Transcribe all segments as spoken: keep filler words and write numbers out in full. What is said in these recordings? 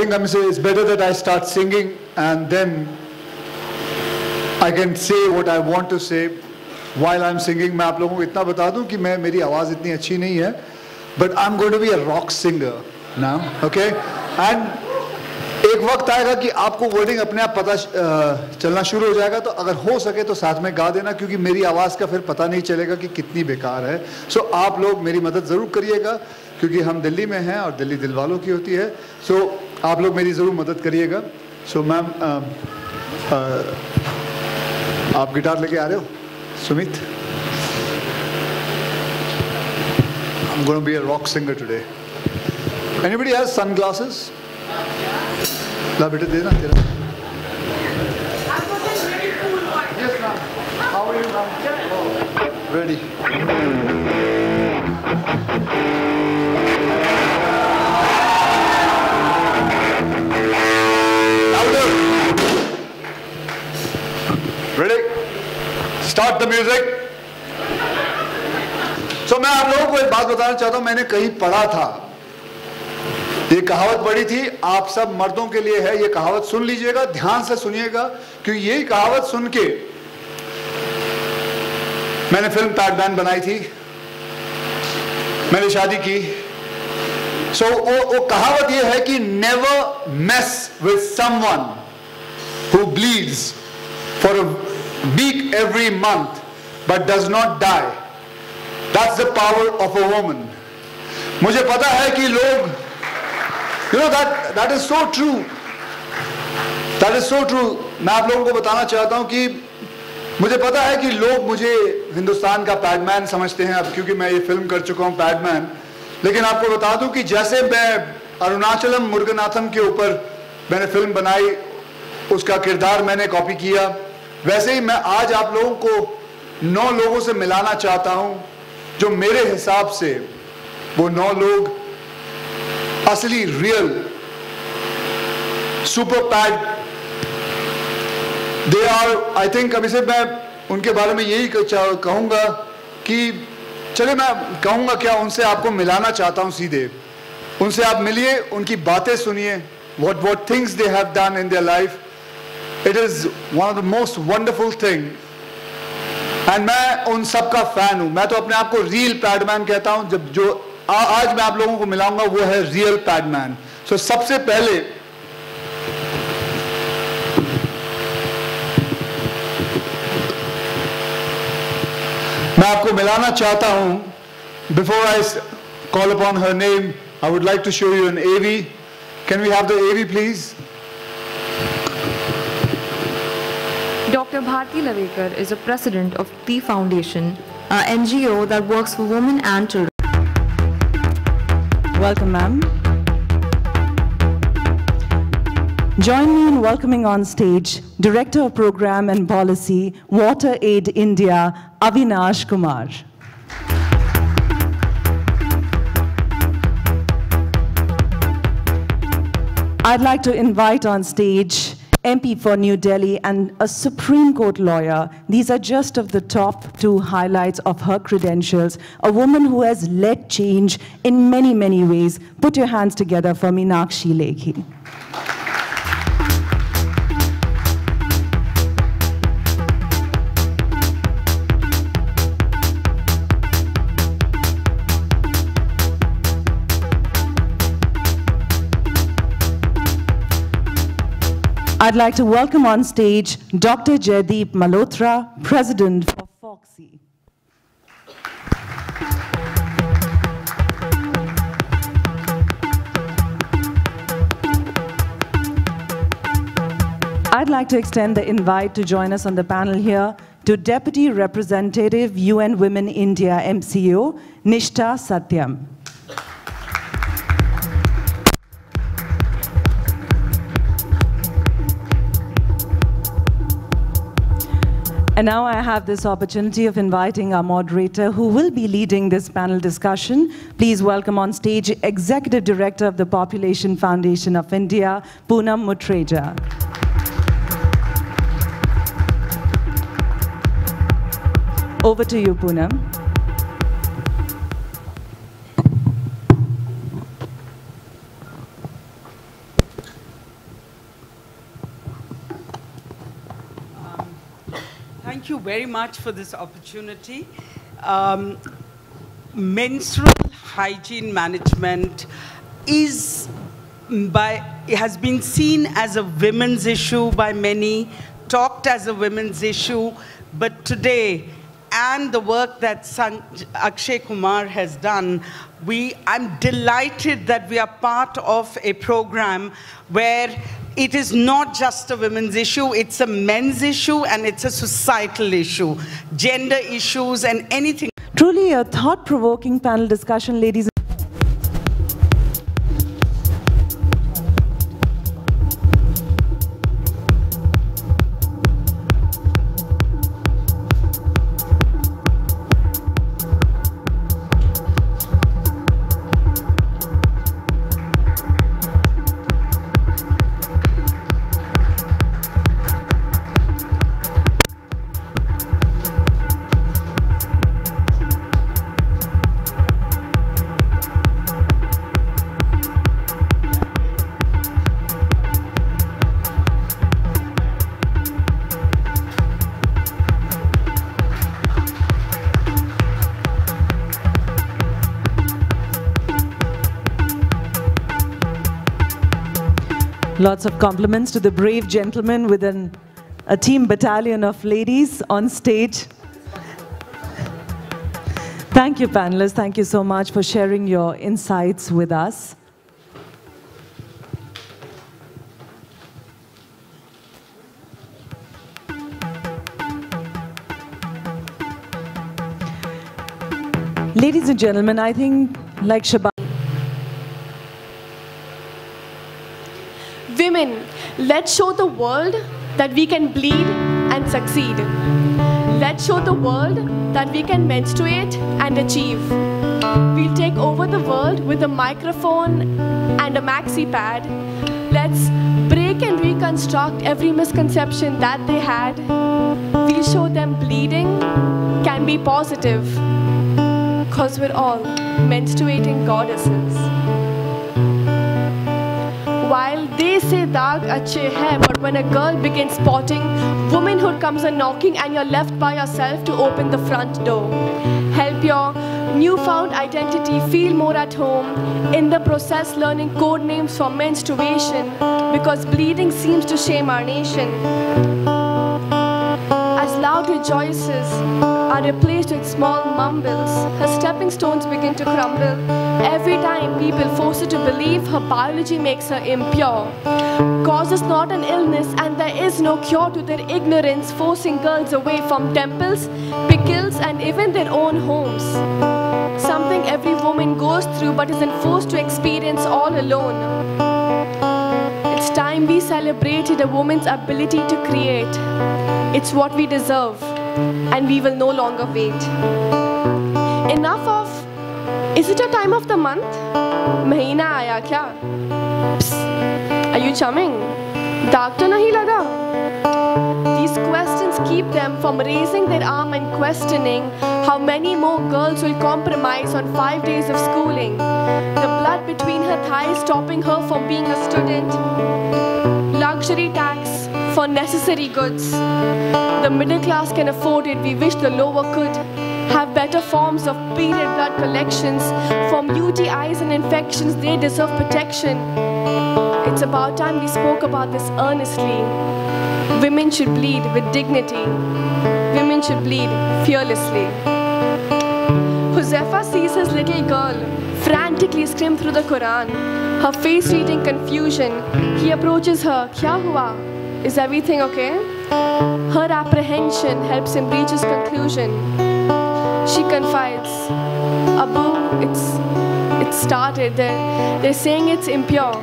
think I'm saying it's better that I start singing and then I can say what I want to say while I'm singing. मैं आप लोगों को इतना बता दूं कि मैं मेरी आवाज़ इतनी अच्छी नहीं है, but I'm going to be a rock singer now, okay? And एक वक्त आएगा कि आपको वर्डिंग अपने आप पता चलना शुरू हो जाएगा, तो अगर हो सके तो साथ में गा देना, क्योंकि मेरी आवाज़ का फिर पता नहीं चलेगा कि कितनी बेकार है. सो so, आप लोग मेरी मदद ज़रूर करिएगा, क्योंकि हम दिल्ली में हैं और दिल्ली दिल वालों की होती है. सो so, आप लोग मेरी ज़रूर मदद करिएगा. सो so, मैम आप गिटार लेके आ रहे हो Sumit? I'm going to be a rock singer today. Anybody has sunglasses? ला बेटे देना तेरा. Yes ma'am. How are you ma'am? Ready. Louder. Ready? Start the music. So मैं आप लोगों को एक बात बताना चाहता हूँ. मैंने कहीं पढ़ा था, ये कहावत पढ़ी थी, आप सब मर्दों के लिए है. ये कहावत सुन लीजिएगा, ध्यान से सुनिएगा, क्योंकि यही कहावत सुन के मैंने फिल्म पैडमैन बनाई थी, मैंने शादी की. सो so, वो, वो कहावत ये है कि never mess with someone who bleeds for a week every month but does not die. That's the power of a woman. मुझे पता है कि लोग, You know that that is so true. That is so true. मैं आप लोगों को बताना चाहता हूँ कि मुझे पता है कि लोग मुझे हिंदुस्तान का पैडमैन समझते हैं अब, क्योंकि मैं ये फिल्म कर चुका हूँ पैडमैन. लेकिन आपको बता दूं कि जैसे मैं अरुणाचलम मुरुगनाथम के ऊपर मैंने फिल्म बनाई, उसका किरदार मैंने कॉपी किया, वैसे ही मैं आज आप लोगों को नौ लोगों से मिलाना चाहता हूँ जो मेरे हिसाब से वो नौ लोग असली real super pad they are. I think अभी से मैं उनके बारे में यही कहूंगा कि चले मैं कहूंगा क्या, उनसे आपको मिलाना चाहता हूं सीधे. उनसे आप मिलिए, उनकी बातें सुनिए, what what things they have done in their life. It is one of the most wonderful thing. And मैं उन सब का फैन हूं. मैं तो अपने आप को रियल पैडमैन कहता हूं. जब जो आ, आज मैं आप लोगों को मिलाऊंगा वो है रियल पैडमैन. सो सबसे पहले मैं आपको मिलाना चाहता हूं. Before I call upon her name, I would like to show you an A V. Can we have the A V, please? Doctor Bharti Lavekar is a president of T Foundation, an N G O that works for women and children. Welcome, ma'am. Join me in welcoming on stage Director of Program and Policy, Water Aid India, Avinash Kumar. I'd like to invite on stage M P for New Delhi and a Supreme Court lawyer. These are just of the top two highlights of her credentials. A woman who has led change in many, many ways. Put your hands together for Meenakshi Lekhi. I'd like to welcome on stage Doctor Jaideep Malhotra, President of Foxy. I'd like to extend the invite to join us on the panel here to Deputy Representative U N Women India M C O, Nishtha Satyam. And now I have this opportunity of inviting our moderator who will be leading this panel discussion. Please welcome on stage Executive Director of the Population Foundation of India, Poonam Mutreja. Over to you, Poonam. Thank you very much for this opportunity. Um, menstrual hygiene management is by, has been seen as a women's issue by many, talked as a women's issue, but today, and the work that San Akshay Kumar has done, we, I'm delighted that we are part of a program where it is not just a women's issue, it's a men's issue and it's a societal issue, gender issues and anything. Truly a thought-provoking panel discussion, ladies. Lots of compliments to the brave gentleman with an, a team battalion of ladies on stage. Thank you, panelists. Thank you so much for sharing your insights with us. Ladies and gentlemen, I think, like Shabana, women, let's show the world that we can bleed and succeed. Let's show the world that we can menstruate and achieve. We'll take over the world with a microphone and a maxi pad. Let's break and reconstruct every misconception that they had. We'll show them bleeding can be positive, because we're all menstruating goddesses. While they say daag achhe hai, but when a girl begins spotting, womanhood comes a knocking and you're left by yourself to open the front door. Help your newfound identity feel more at home. In the process, learning code names for menstruation, because bleeding seems to shame our nation. As loud rejoices are replaced with small mumbles, her stepping stones begin to crumble. Every time people force her to believe her biology makes her impure. Cause is not an illness and there is no cure to their ignorance, forcing girls away from temples, pickles and even their own homes. Something every woman goes through but isn't forced to experience all alone. It's time we celebrated a woman's ability to create. It's what we deserve, and we will no longer wait. Enough of, is it your time of the month? Mahina aaya kya? Psst, are you chumming? Daag to nahi laga? These questions keep them from raising their arm and questioning how many more girls will compromise on five days of schooling. The blood between her thighs stopping her from being a student. Luxury tax for necessary goods. The middle class can afford it, we wish the lower could. Have better forms of period blood collections. From U T Is and infections, they deserve protection. It's about time we spoke about this earnestly. Women should bleed with dignity. Women should bleed fearlessly. Huzaifa sees his little girl frantically scream through the Quran, her face reading confusion. He approaches her, Kya hua? Is everything okay? Her apprehension helps him reach his conclusion. She confides, Abu, it's, it started. They're, they're saying it's impure.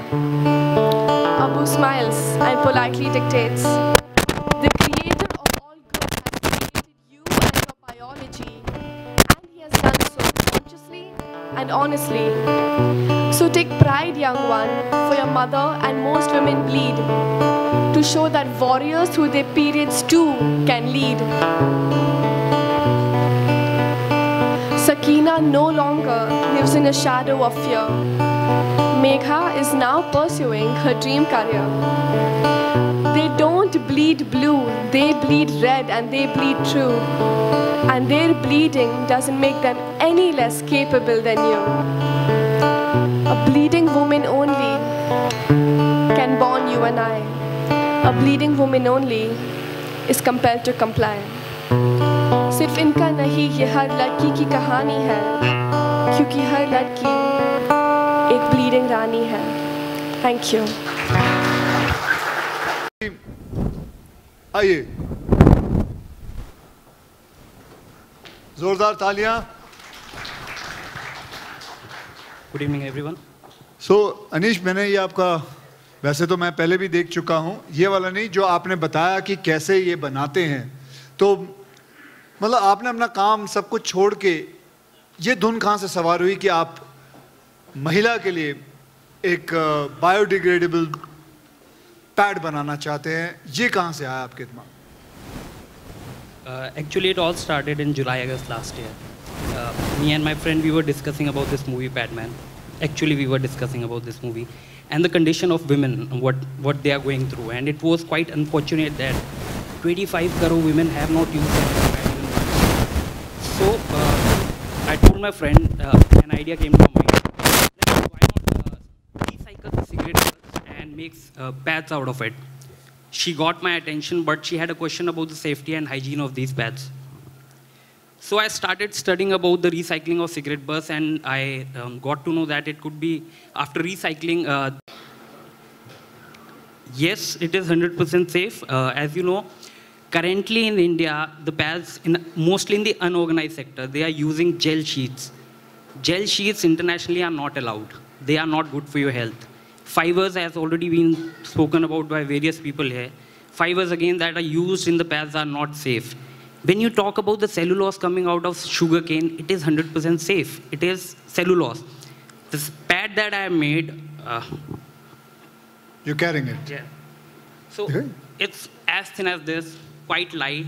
Abu smiles and politely dictates, the creator of all good has created you and your biology, and he has done so consciously and honestly. So take pride, young one, for your mother and most women bleed, to show that warriors through their periods too can lead. Sakina no longer lives in a shadow of fear. Megha is now pursuing her dream career. They don't bleed blue, they bleed red and they bleed true. And their bleeding doesn't make them any less capable than you. A bleeding woman only can born you and I. A bleeding woman only is compelled to comply. सिर्फ इनका नहीं ये हर लड़की की कहानी है, क्योंकि हर लड़की एक bleeding रानी है. Thank you. आइए, जोरदार तालियां. Good evening, everyone. सो so, अनीश, मैंने ये आपका, वैसे तो मैं पहले भी देख चुका हूँ, ये वाला नहीं जो आपने बताया कि कैसे ये बनाते हैं. तो मतलब आपने अपना काम सब कुछ छोड़ के ये धुन कहाँ से सवार हुई कि आप महिला के लिए एक बायोडिग्रेडेबल पैड बनाना चाहते हैं? ये कहाँ से आया आपके दिमाग? Uh, actually, it all started in July, August last year. Uh, me and my friend, we were discussing about this movie, Padman. Actually, we were discussing about this movie and the condition of women, what, what they are going through. And it was quite unfortunate that twenty-five crore women have not used it. So, uh, I told my friend, uh, an idea came to my mind. That why not uh, recycle the cigarette butts and make uh, pads out of it? She got my attention, but she had a question about the safety and hygiene of these pads. So I started studying about the recycling of cigarette butts, and I um, got to know that it could be, after recycling, uh, yes, it is one hundred percent safe. Uh, as you know, currently in India, the pads, in, mostly in the unorganized sector, they are using gel sheets. Gel sheets internationally are not allowed. They are not good for your health. Fibers has already been spoken about by various people here. Fibers, again, that are used in the pads are not safe. When you talk about the cellulose coming out of sugarcane, it is one hundred percent safe. It is cellulose. This pad that I made... Uh, You're carrying it? Yeah. So Okay. It's as thin as this, quite light.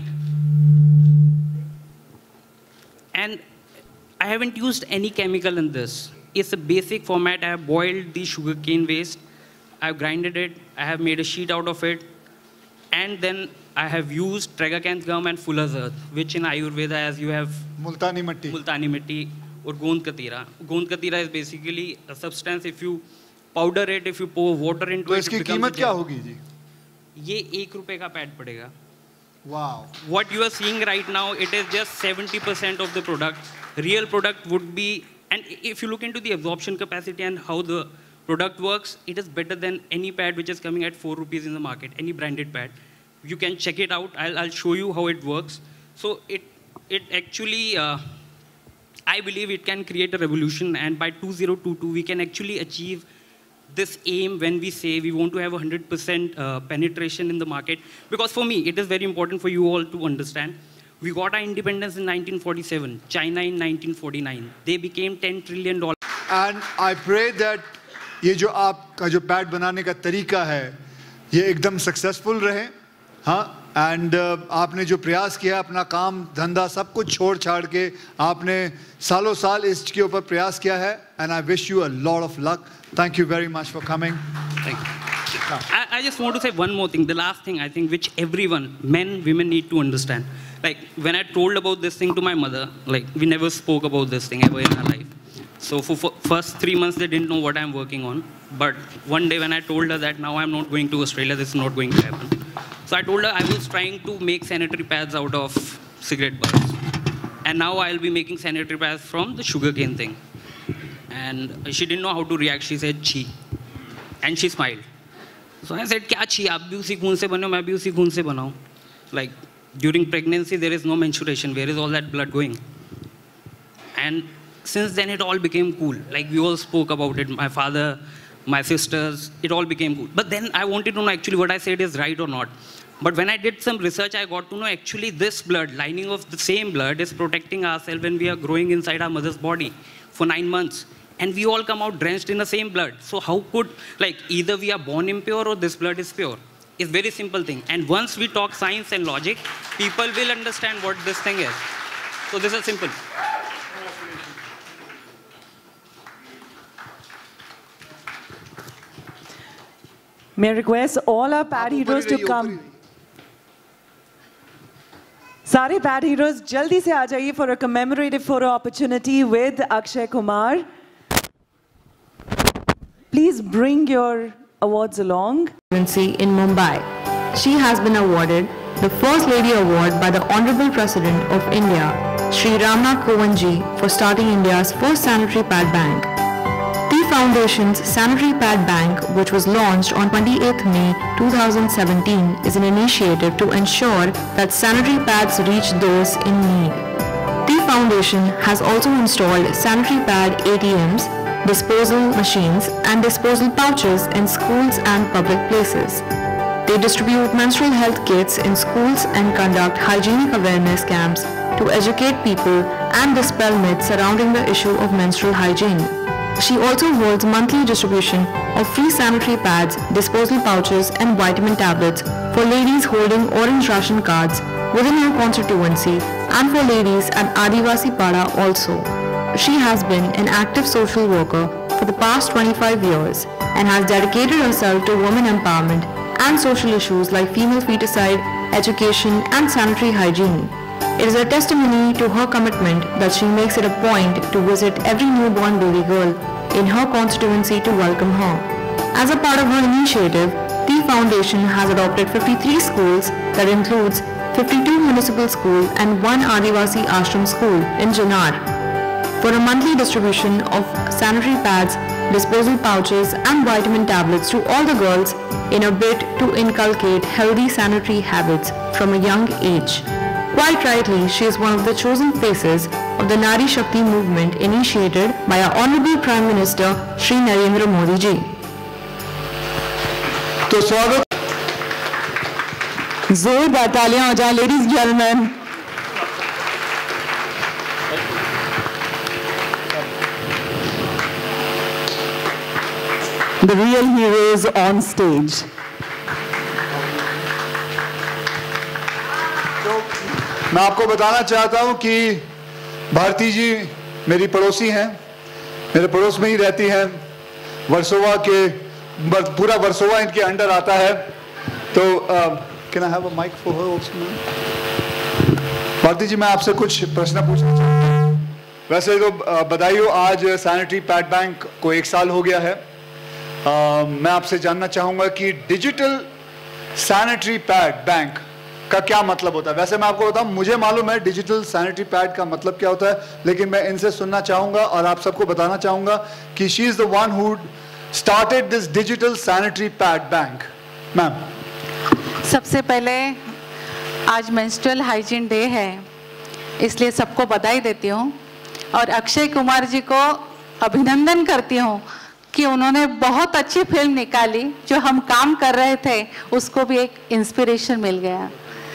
And I haven't used any chemical in this. It's a basic format. I have boiled the sugarcane waste. I have grinded it. I have made a sheet out of it. And then I have used tragacanth gum and fuller's earth, which in Ayurveda, as you have मुल्तानी मट्टी. multani mitti or gond katira. Gond katira is basically a substance. If you powder it, if you pour water into तो it, इसकी it becomes कीमत a क्या gel. होगी जी? ये एक रुपए का पैड पड़ेगा. Wow. What you are seeing right now, it is just seventy percent of the product. Real product would be, and if you look into the absorption capacity and how the product works, it is better than any pad which is coming at four rupees in the market, any branded pad. You can check it out. I'll, I'll show you how it works. So it, it actually, uh, I believe it can create a revolution, and by two thousand twenty-two, we can actually achieve this aim when we say we want to have one hundred percent uh, penetration in the market. Because for me, it is very important for you all to understand. We got our independence in nineteen forty-seven, China in nineteen forty-nine. They became ten trillion dollars. And I pray that ये जो आपका जो pad बनाने का तरीका है, ये एकदम सक्सेसफुल रहे. हाँ, एंड uh, आपने जो प्रयास किया, अपना काम धंधा सब कुछ छोड़ छाड़ के आपने सालों साल इसके ऊपर प्रयास किया है. And I wish you a lot of luck. Thank you very much for coming. Thank you. I, I just want to say one more thing. The last thing I think which everyone, men, women need to understand. Like when I told about this thing to my mother, like we never spoke about this thing ever in our life. So for, for first three months they didn't know what I'm working on. But one day when I told her that now I'm not going to Australia, this is not going to happen. So I told her I was trying to make sanitary pads out of cigarette butts. And now I'll be making sanitary pads from the sugarcane thing. And she didn't know how to react. She said, "Chi," and she smiled. So I said, "Kya chi? आप भी उसी खून से बने हो, मैं भी उसी खून से बना हूँ." Like during pregnancy, there is no menstruation. Where is all that blood going? And since then, it all became cool. Like we all spoke about it. My father, my sisters, it all became cool. But then I wanted to know actually what I said is right or not. But when I did some research, I got to know actually this blood, lining of the same blood, is protecting ourselves when we are growing inside our mother's body for nine months. And we all come out drenched in the same blood. So how could, like, either we are born impure or this blood is pure? It's very simple thing. And once we talk science and logic, people will understand what this thing is. So this is simple. May I request all our pad heroes to come. सारे pad heroes जल्दी से आ जाइए for a commemorative photo opportunity with Akshay Kumar. Please bring your awards along. In Mumbai. She has been awarded the First Lady Award by the Honorable President of India, Shri Ramnath Kovind ji, for starting India's first sanitary pad bank. T Foundation's Sanitary Pad Bank, which was launched on twenty-eighth May two thousand seventeen, is an initiative to ensure that sanitary pads reach those in need. T Foundation has also installed sanitary pad A T Ms, disposal machines and disposal pouches in schools and public places. They distribute menstrual health kits in schools and conduct hygienic awareness camps to educate people and dispel myths surrounding the issue of menstrual hygiene. She also holds monthly distribution of free sanitary pads, disposal pouches and vitamin tablets for ladies holding orange ration cards within her constituency and for ladies at Adivasi Pada also. She has been an active social worker for the past twenty-five years and has dedicated herself to women empowerment and social issues like female feticide, education and sanitary hygiene. It is a testimony to her commitment that she makes it a point to visit every newborn baby girl in her constituency to welcome her. As a part of her initiative, T Foundation has adopted fifty-three schools that includes fifty-two municipal schools and one Adivasi Ashram school in Jannar for a monthly distribution of sanitary pads, disposal pouches and vitamin tablets to all the girls in a bid to inculcate healthy sanitary habits from a young age. Quite rightly, she is one of the chosen faces of the Nari Shakti movement initiated by our Honorable Prime Minister Shri Narendra Modi ji. तो स्वागत जोरदार तालियां हो जाए, ladies and gentlemen. The real heroes on stage. मैं आपको बताना चाहता हूं कि भारती जी मेरी पड़ोसी हैं, मेरे पड़ोस में ही रहती हैं, वर्सोवा के पूरा वर्सोवा इनके अंडर आता है. तो can I have a mic for her also? Bharti ji, मैं आपसे कुछ प्रश्न पूछना चाहता हूं. वैसे तो बधाई हो, आज सैनिटरी पैड बैंक को एक साल हो गया है. Uh, मैं आपसे जानना चाहूंगा कि डिजिटल सैनिटरी पैड बैंक का क्या मतलब होता है. वैसे मैं आपको बताऊं, मुझे मालूम है डिजिटल सैनिटरी पैड का मतलब क्या होता है, लेकिन मैं इनसे सुनना चाहूंगा और आप सबको बताना चाहूंगा कि she is the one who started this digital sanitary pad bank. Ma'am, सबसे पहले आज मेंस्ट्रुअल हाइजीन डे है, इसलिए सबको बधाई देती हूँ और अक्षय कुमार जी को अभिनंदन करती हूँ कि उन्होंने बहुत अच्छी फिल्म निकाली. जो हम काम कर रहे थे उसको भी एक इंस्पिरेशन मिल गया.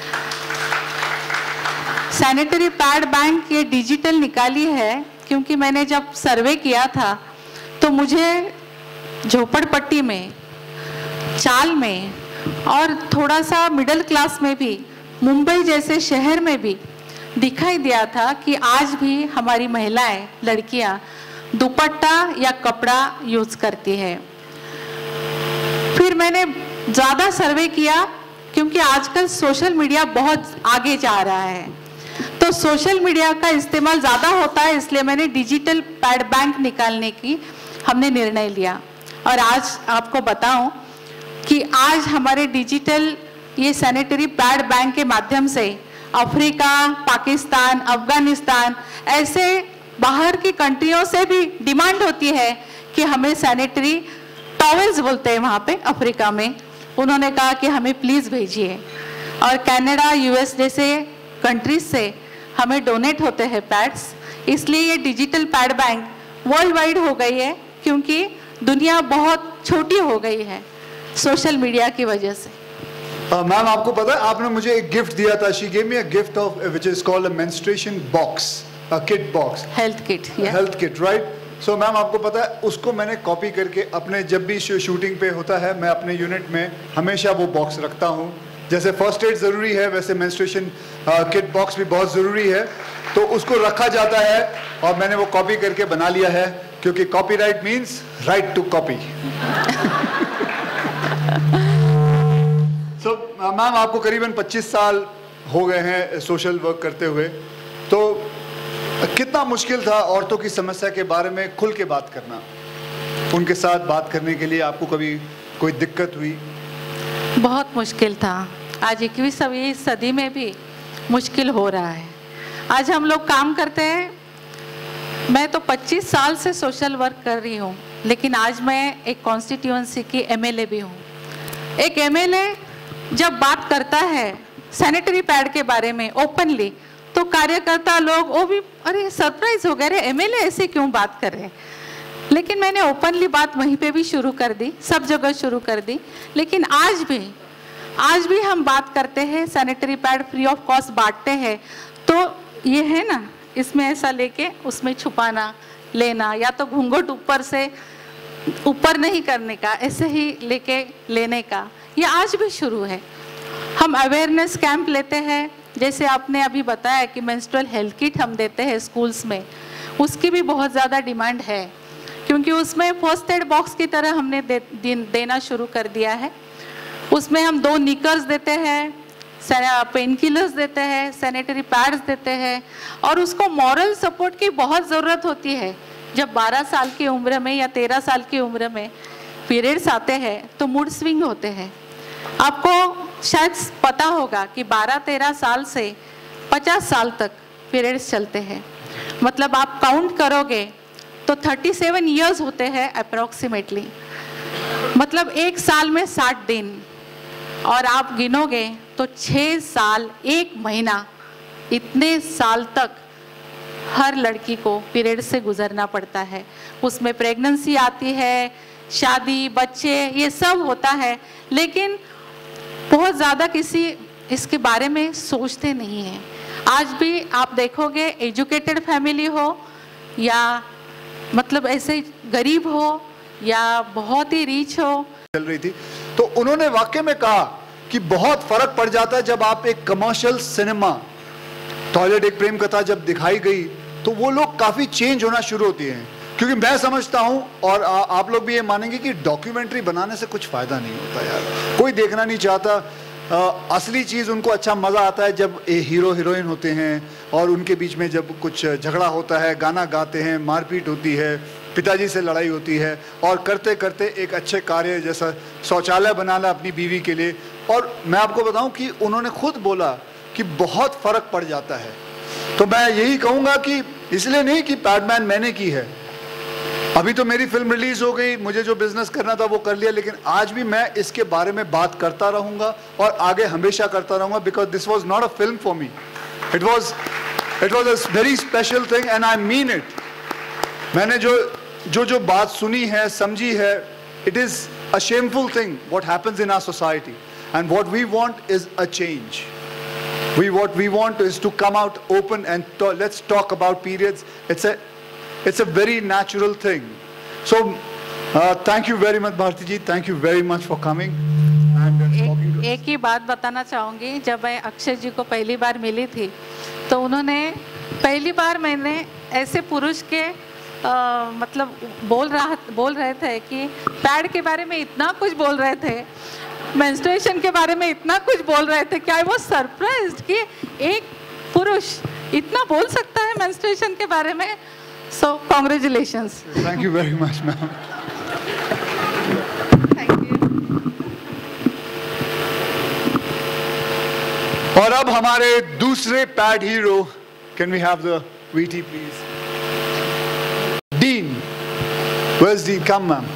सैनिटरी पैड बैंक ये डिजिटल निकाली है क्योंकि मैंने जब सर्वे किया था तो मुझे झोपड़पट्टी में, चाल में और थोड़ा सा मिडिल क्लास में भी, मुंबई जैसे शहर में भी दिखाई दिया था कि आज भी हमारी महिलाएं, लड़कियां दुपट्टा या कपड़ा यूज करती है. फिर मैंने ज़्यादा सर्वे किया क्योंकि आजकल सोशल मीडिया बहुत आगे जा रहा है, तो सोशल मीडिया का इस्तेमाल ज़्यादा होता है, इसलिए मैंने डिजिटल पैड बैंक निकालने की हमने निर्णय लिया. और आज आपको बताऊं कि आज हमारे डिजिटल ये सैनिटरी पैड बैंक के माध्यम से अफ्रीका, पाकिस्तान, अफगानिस्तान ऐसे बाहर की कंट्रियों से भी डिमांड होती है कि हमें सैनिटरी टॉवेल्स बोलते हैं वहाँ पे अफ्रीका में, उन्होंने कहा कि हमें प्लीज़ भेजिए. और कनाडा, यूएस जैसे कंट्रीज से हमें डोनेट होते हैं पैड्स. इसलिए ये digital pad bank world wide हो गई है क्योंकि दुनिया बहुत छोटी हो गई है सोशल मीडिया की वजह से. मैम, uh, आपको पता है आपने मुझे एक गिफ्ट दिया था. She gave me a gift of which is called a menstruation box, a kit box, health kit. Health kit, right. So ma'am, आपको पता है उसको मैंने कॉपी करके अपने, जब भी शूटिंग पे होता है, मैं अपने यूनिट में हमेशा वो बॉक्स रखता हूँ. जैसे फर्स्ट एड ज़रूरी है, वैसे मेंस्ट्रुएशन किट बॉक्स भी बहुत ज़रूरी है, तो उसको रखा जाता है. और मैंने वो कॉपी करके बना लिया है क्योंकि copyright means right to copy. So ma'am आपको करीबन पच्चीस साल हो गए हैं सोशल वर्क करते हुए, तो कितना मुश्किल था औरतों की समस्या के बारे में खुल के बात करना? उनके साथ बात करने के लिए आपको कभी कोई दिक्कत हुई? बहुत मुश्किल था। आज इक्कीसवीं सदी में भी मुश्किल हो रहा है। आज हम लोग काम करते हैं, मैं तो पच्चीस साल से सोशल वर्क कर रही हूँ, लेकिन आज मैं एक कॉन्स्टिट्यूएंसी की एमएलए भी हूँ। एक एमएलए जब बात करता है सैनिटरी पैड के बारे में ओपनली, तो कार्यकर्ता लोग वो भी अरे सरप्राइज हो गए, अरे एमएलए ऐसे क्यों बात कर रहे हैं। लेकिन मैंने ओपनली बात वहीं पे भी शुरू कर दी, सब जगह शुरू कर दी। लेकिन आज भी आज भी हम बात करते हैं, sanitary pad free of cost बांटते हैं, तो ये है ना, इसमें ऐसा लेके उसमें छुपाना लेना, या तो घूंघट ऊपर से ऊपर नहीं करने का, ऐसे ही लेके लेने का, ये आज भी शुरू है। हम अवेयरनेस कैंप लेते हैं, जैसे आपने अभी बताया कि मेंस्ट्रुअल हेल्थ किट हम देते हैं स्कूल्स में, उसकी भी बहुत ज़्यादा डिमांड है, क्योंकि उसमें फर्स्ट एड बॉक्स की तरह हमने दे, दे, देना शुरू कर दिया है। उसमें हम दो निकर्स देते हैं, पेन किलर्स देते हैं, सैनिटरी पैड्स देते हैं, और उसको मॉरल सपोर्ट की बहुत ज़रूरत होती है। जब बारह साल की उम्र में या तेरह साल की उम्र में पीरियड्स आते हैं तो मूड स्विंग होते हैं। आपको शायद पता होगा कि बारह तेरह साल से पचास साल तक पीरियड्स चलते हैं, मतलब आप काउंट करोगे तो सैंतीस इयर्स होते हैं अप्रॉक्सीमेटली, मतलब एक साल में साठ दिन, और आप गिनोगे तो छः साल एक महीना, इतने साल तक हर लड़की को पीरियड से गुजरना पड़ता है। उसमें प्रेगनेंसी आती है, शादी, बच्चे, ये सब होता है, लेकिन बहुत ज़्यादा किसी इसके बारे में सोचते नहीं हैं। आज भी आप देखोगे एजुकेटेड फैमिली हो या मतलब ऐसे गरीब हो या बहुत ही रिच हो, चल रही थी, तो उन्होंने वाकई में कहा कि बहुत फर्क पड़ जाता है जब आप एक कमर्शियल सिनेमा, टॉयलेट एक प्रेम कथा जब दिखाई गई तो वो लोग काफी चेंज होना शुरू होते हैं। क्योंकि मैं समझता हूं और आ, आप लोग भी ये मानेंगे कि डॉक्यूमेंट्री बनाने से कुछ फायदा नहीं होता यार, कोई देखना नहीं चाहता। आ, असली चीज उनको अच्छा मजा आता है जब ए हीरो हीरोइन होते हैं और उनके बीच में जब कुछ झगड़ा होता है, गाना गाते हैं, मारपीट होती है, पिताजी से लड़ाई होती है, और करते करते एक अच्छे कार्य जैसा शौचालय बनाना अपनी बीवी के लिए। और मैं आपको बताऊं कि उन्होंने खुद बोला कि बहुत फर्क पड़ जाता है। तो मैं यही कहूंगा कि इसलिए नहीं कि पैडमैन मैंने की है, अभी तो मेरी फिल्म रिलीज हो गई, मुझे जो बिजनेस करना था वो कर लिया, लेकिन आज भी मैं इसके बारे में बात करता रहूंगा और आगे हमेशा करता रहूंगा, because this was not a film for me, it was it was a very special thing and I mean it. मैंने जो जो जो बात सुनी है, समझी है, it is a shameful thing what happens in our society, and what we want is a change. We what we want is to come out open and to, let's talk about periods. It's a it's a very natural thing. So uh, thank you very much Bharti ji, thank you very much for coming and uh, talking to us. एक ही बात बताना चाहूँगी, जब मैं अक्षय जी को पहली बार मिली थी तो उन्होंने पहली बार मैंने ऐसे पुरुष के आ, मतलब बोल रहा बोल रहे थे कि पैड के बारे में इतना कुछ बोल रहे थे, मेंस्ट्रुएशन के बारे में इतना कुछ बोल रहे थे कि आई वाज सरप्राइज्ड कि एक पुरुष इतना बोल सकता है मेंस्ट्रुएशन के बारे में। So congratulations. Thank you very much ma'am. Thank you. और अब हमारे दूसरे pad hero, can we have the VT please? Dean, where is Dean? Come ma'am.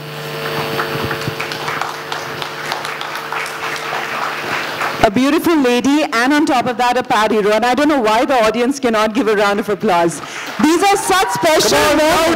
A beautiful lady, and on top of that, a pad hero. And I don't know why the audience cannot give a round of applause. These are such special men.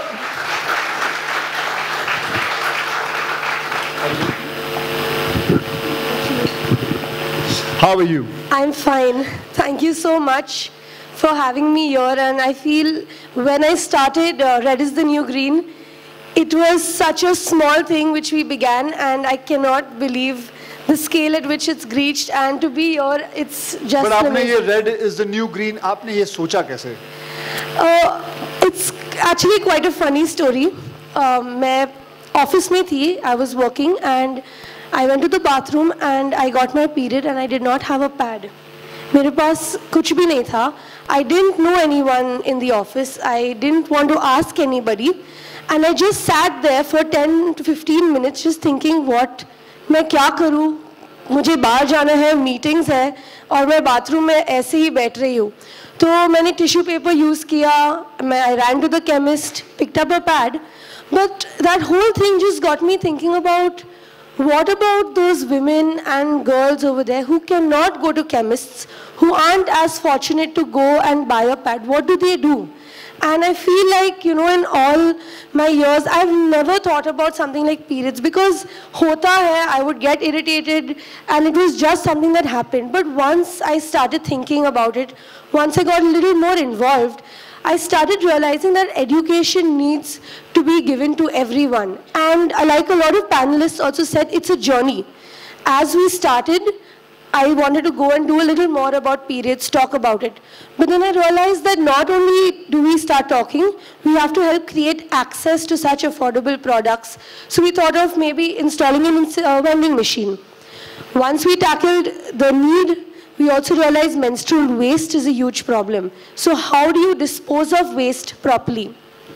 How are you? I'm fine. Thank you so much for having me here. And I feel when I started uh, Red is the New Green, it was such a small thing which we began, and I cannot believe the scale at which it's reached, and to be here, it's just But आपने amazing. ये Red is the New Green, आपने ये सोचा कैसे? Uh, it's actually quite a funny story. Uh, मैं office में थी, I was working, and I went to the bathroom and I got my period and I did not have a pad. मेरे पास कुछ भी नहीं था. I didn't know anyone in the office. I didn't want to ask anybody. And I just sat there for ten to fifteen minutes just thinking, what, मैं क्या करूँ? मुझे बाहर जाना है, meetings है, और मैं bathroom में ऐसे ही बैठ रही हूँ. तो मैंने tissue paper use किया. I ran to the chemist, picked up a pad. But that whole thing just got me thinking about, what about those women and girls over there who cannot go to chemists, who aren't as fortunate to go and buy a pad? What do they do? And I feel like, you know, in all my years, I've never thought about something like periods because hota hai, I would get irritated and it was just something that happened. But once I started thinking about it, once I got a little more involved, I started realizing that education needs to be given to everyone. And like a lot of panelists also said, it's a journey. As we started, I wanted to go and do a little more about periods, talk about it. But then I realized that not only do we start talking, we have to help create access to such affordable products. So we thought of maybe installing a vending machine. Once we tackled the need, we also realized menstrual waste is a huge problem. So how do you dispose of waste properly?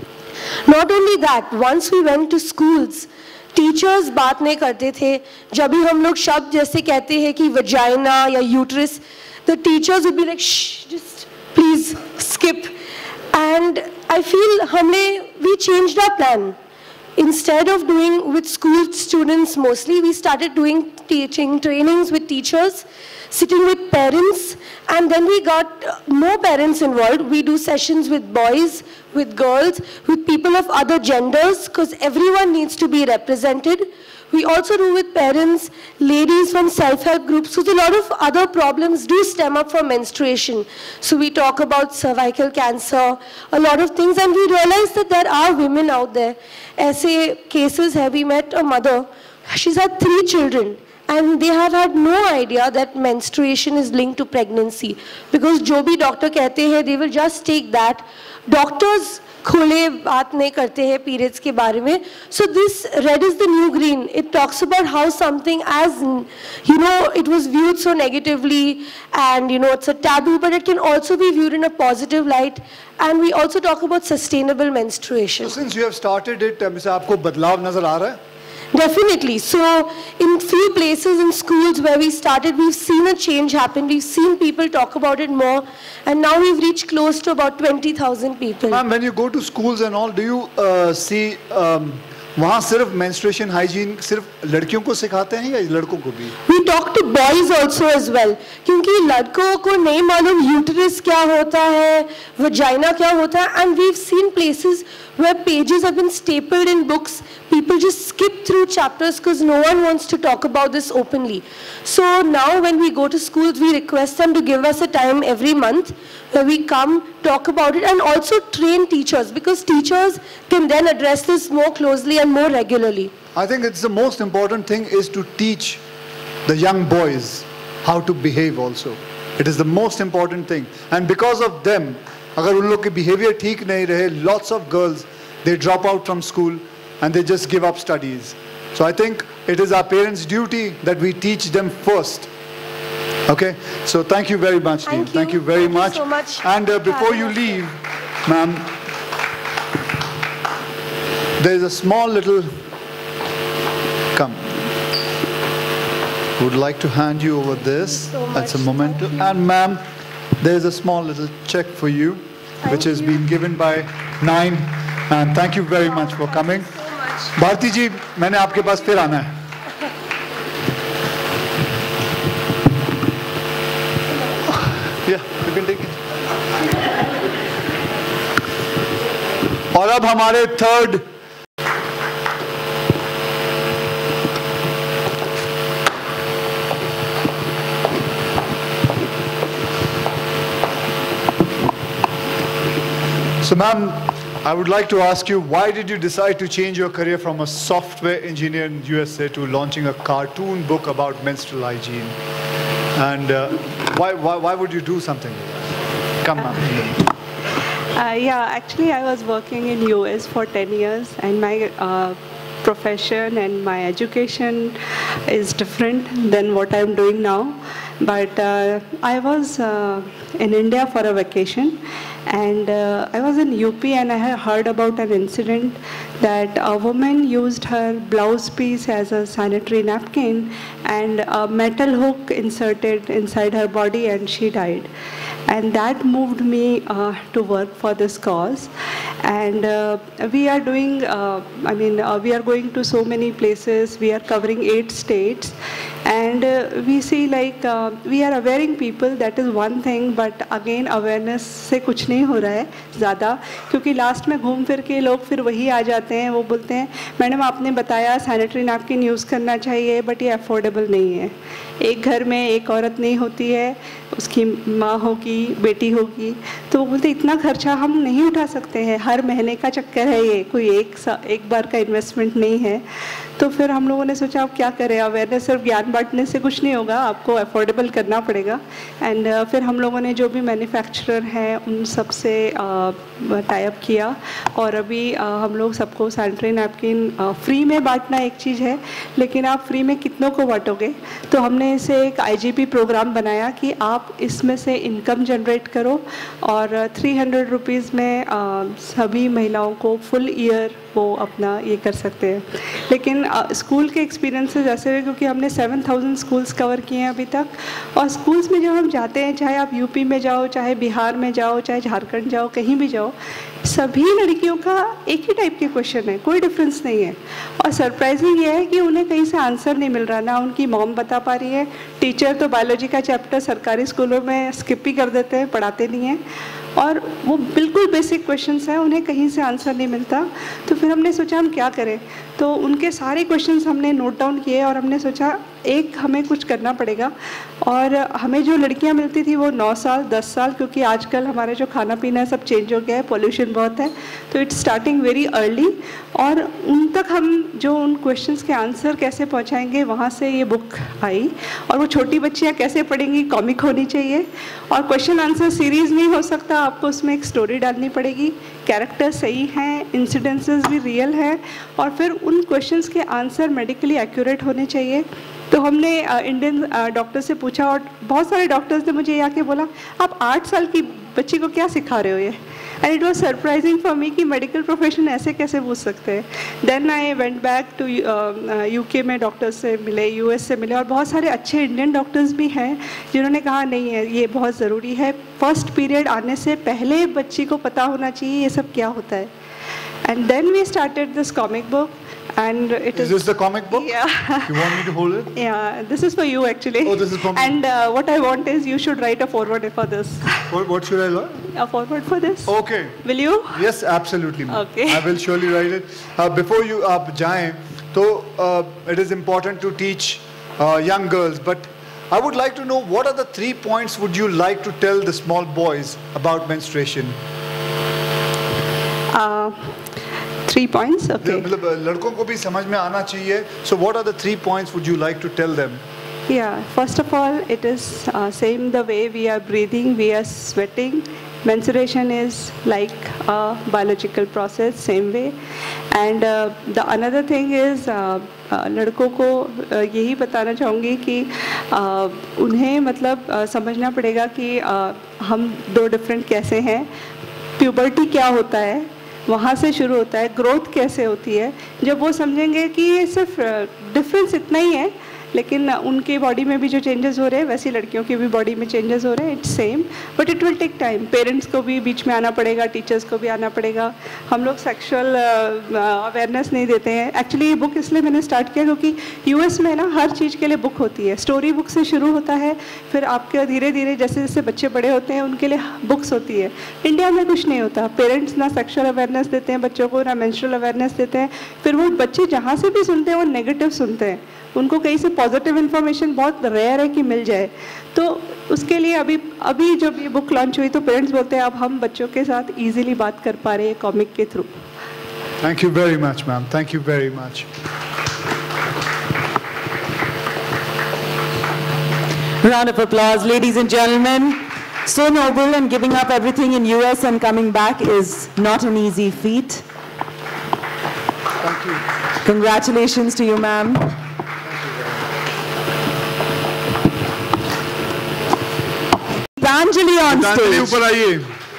Not only that, once we went to schools, teachers बात नहीं करते थे. जब भी हम लोग शब्द जैसे कहते हैं कि वजाइना या uterus, the teachers would be like, shh, just please skip. And I feel हमने we changed our plan. Instead of doing with school students mostly, we started doing teaching trainings with teachers, sitting with parents, and then we got more parents involved. We do sessions with boys, with girls, with people of other genders, because everyone needs to be represented. We also do with parents, ladies from self-help groups, because a lot of other problems do stem up from menstruation. So we talk about cervical cancer, a lot of things, and we realize that there are women out there. Aise cases have we met a mother, she's had three children, and they have had no idea that menstruation is linked to pregnancy. Because jo bhi doctor kehte hai, they will just take that. Doctors खुले बात नहीं करते हैं periods के बारे में. So this Red is the New Green. It talks about how something as, you know, it was viewed so negatively and, you know, it's a taboo, but it can also be viewed in a positive light. And we also talk about sustainable menstruation. So since you have started it, मिसे आपको बदलाव नजर आ रहा है? Definitely. So in few places in schools where we started, we've seen a change happen. We've seen people talk about it more. And now we've reached close to about twenty thousand people. Ma'am, when you go to schools and all, do you uh, see um, वहाँ सिर्फ menstruation hygiene सिर्फ लड़कियों को सिखाते हैं या लड़कों को भी? We talk to boys also as well. क्योंकि लड़कों को नहीं मालूम uterus क्या होता है, vagina क्या होता है, and we've seen places where pages have been stapled in books. People just skip through chapters because no one wants to talk about this openly. So now when we go to schools, we request them to give us a time every month where we come, talk about it, and also train teachers, because teachers can then address this more closely and more regularly. I think it's the most important thing is to teach the young boys how to behave also. It is the most important thing. And because of them, अगर उन लोग के behavior ठीक नहीं रहे, lots of girls, they drop out from school and they just give up studies. So I think it is our parents' duty that we teach them first. Okay, so thank you very much, Thank Neil. you. Thank you very Thank you much. so much. And uh, before you leave, ma'am, there is a small little, come, would like to hand you over this. So That's a much. memento. Thank you. And ma'am, there is a small little check for you, Thank which has you. been given by Nine. And thank you very much for coming. So much. Bharti जी, मैंने आपके पास फिर आना है. Yeah, you can take it. और अब हमारे third So ma'am, I would like to ask you, why did you decide to change your career from a software engineer in U S A to launching a cartoon book about menstrual hygiene? And uh, why, why, why would you do something like that? Come ma'am. Uh, yeah, actually I was working in U S for ten years, and my uh, profession and my education is different than what I'm doing now. But uh, I was uh, in India for a vacation, and uh, I was in U P, and I had heard about an incident that a woman used her blouse piece as a sanitary napkin and a metal hook inserted inside her body, and she died. And that moved me uh, to work for this cause. And uh, we are doing, uh, I mean, uh, we are going to so many places. We are covering eight states. And uh, we see like, uh, we are awareing people, that is one thing, but again, awareness से कुछ नहीं हो रहा है ज़्यादा, क्योंकि last में घूम फिर के लोग फिर वही आ जाते हैं, वो बोलते हैं मैडम आपने बताया सैनिटरी नैपकिन यूज़ करना चाहिए, बट ये अफोर्डेबल नहीं है. एक घर में एक औरत नहीं होती है, उसकी माँ होगी, बेटी होगी, तो वो बोलते इतना खर्चा हम नहीं उठा सकते हैं, हर महीने का चक्कर है ये, कोई एक एक बार का इन्वेस्टमेंट नहीं है. तो फिर हम लोगों ने सोचा आप क्या करें, अवेयरनेस सिर्फ ज्ञान बांटने से कुछ नहीं होगा, आपको अफोर्डेबल करना पड़ेगा. एंड uh, फिर हम लोगों ने जो भी मैन्युफैक्चरर हैं उन सब से टाई अप किया, और अभी uh, हम लोग सबको सैनिटरी नैपकिन फ्री में बांटना एक चीज़ है, लेकिन आप फ्री में कितनों को बांटोगे. तो हमने इसे एक आई जी पी प्रोग्राम बनाया कि आप इसमें से इनकम जनरेट करो, और थ्री हंड्रेड रुपीज़ में uh, सभी महिलाओं को फुल ईयर वो अपना ये कर सकते हैं. लेकिन स्कूल के एक्सपीरियंसेस ऐसे हुए, क्योंकि हमने सेवन थाउजेंड स्कूल्स कवर किए हैं अभी तक, और स्कूल्स में जब हम जाते हैं, चाहे आप यूपी में जाओ, चाहे बिहार में जाओ, चाहे झारखंड जाओ, कहीं भी जाओ, सभी लड़कियों का एक ही टाइप के क्वेश्चन है, कोई डिफरेंस नहीं है. और सरप्राइजिंग ये है कि उन्हें कहीं से आंसर नहीं मिल रहा, ना उनकी मॉम बता पा रही है. टीचर तो बायोलॉजी का चैप्टर सरकारी स्कूलों में स्किप ही कर देते हैं, पढ़ाते नहीं हैं, और वो बिल्कुल बेसिक क्वेश्चंस हैं, उन्हें कहीं से आंसर नहीं मिलता. तो फिर हमने सोचा हम क्या करें, तो उनके सारे क्वेश्चंस हमने नोट डाउन किए, और हमने सोचा एक हमें कुछ करना पड़ेगा. और हमें जो लड़कियां मिलती थी वो नौ साल दस साल, क्योंकि आजकल हमारे जो खाना पीना है सब चेंज हो गया है, पॉल्यूशन बहुत है, तो इट्स स्टार्टिंग वेरी अर्ली. और उन तक हम जो उन क्वेश्चंस के आंसर कैसे पहुंचाएंगे, वहाँ से ये बुक आई. और वो छोटी बच्चियाँ कैसे पढ़ेंगी, कॉमिक होनी चाहिए, और क्वेश्चन आंसर सीरीज़ नहीं हो सकता, आपको उसमें एक स्टोरी डालनी पड़ेगी, कैरेक्टर सही हैं, इंसिडेंसेस भी रियल हैं, और फिर उन क्वेश्चंस के आंसर मेडिकली एक्यूरेट होने चाहिए. तो हमने इंडियन डॉक्टर से पूछा, और बहुत सारे डॉक्टर्स ने मुझे ये आके बोला आप आठ साल की बच्ची को क्या सिखा रहे हो ये. And it was surprising for me कि मेडिकल प्रोफेशन ऐसे कैसे पूछ सकते हैं. Then I went back to UK में डॉक्टर्स से मिले, यूएस से मिले, और बहुत सारे अच्छे इंडियन डॉक्टर्स भी हैं जिन्होंने कहा नहीं है ये बहुत ज़रूरी है, फर्स्ट पीरियड आने से पहले बच्ची को पता होना चाहिए ये सब क्या होता है. And then we started this comic book, and it is. Is this the comic book? Yeah. You want me to hold it? Yeah, this is for you actually. Oh, this is for me. And uh, what I want is you should write a foreword for this. What, what should I learn? A foreword for this. Okay. Will you? Yes, absolutely. Okay. I will surely write it. Uh, before you आप जाएं, तो uh, it is important to teach uh, young girls, but I would like to know what are the three points would you like to tell the small boys about menstruation? Uh, three points, okay. मतलब लड़कों को भी समझ में आना चाहिए. So what are the three points would you like to tell them? Yeah, first of all, it is uh, same the way we are breathing, we are sweating. Menstruation is like a biological process, same way. And uh, the another thing is uh, uh, लड़कों को uh, यही बताना चाहूँगी कि uh, उन्हें मतलब uh, समझना पड़ेगा कि uh, हम दो डिफरेंट कैसे हैं. प्यूबर्टी क्या होता है, वहाँ से शुरू होता है, ग्रोथ कैसे होती है. जब वो समझेंगे कि ये सिर्फ डिफरेंस इतना ही है, लेकिन उनके बॉडी में भी जो चेंजेस हो रहे हैं वैसे लड़कियों की भी बॉडी में चेंजेस हो रहे हैं. It's same, but it will take time. Parents को भी बीच में आना पड़ेगा, टीचर्स को भी आना पड़ेगा. हम लोग सेक्सुअल अवेयरनेस नहीं देते हैं. एक्चुअली ये बुक इसलिए मैंने स्टार्ट किया क्योंकि यूएस में ना हर चीज़ के लिए बुक होती है. स्टोरी बुक से शुरू होता है, फिर आपके धीरे धीरे जैसे जैसे बच्चे बड़े होते हैं उनके लिए बुक्स होती है. इंडिया में कुछ नहीं होता. पेरेंट्स ना सेक्सुअल अवेयरनेस देते हैं बच्चों को, ना मेंस्ट्रुअल अवेयरनेस देते हैं. फिर वो बच्चे जहाँ से भी सुनते हैं वो नेगेटिव सुनते हैं. उनको कहीं से पॉजिटिव इन्फॉर्मेशन बहुत रेयर है कि मिल जाए. तो उसके लिए अभी अभी जब ये बुक लॉन्च हुई तो पेरेंट्स बोलते हैं अब हम बच्चों के साथ इजीली बात कर पा रहे हैं कॉमिक के through. Thank you very much ma'am, thank you very much. Round of applause, ladies and gentlemen. So noble, and giving up everything in U S and coming back is not an easy feat. Thank you. Congratulations to you, ma'am. Gitanjali on stage. Gitanjali ऊपर आइए.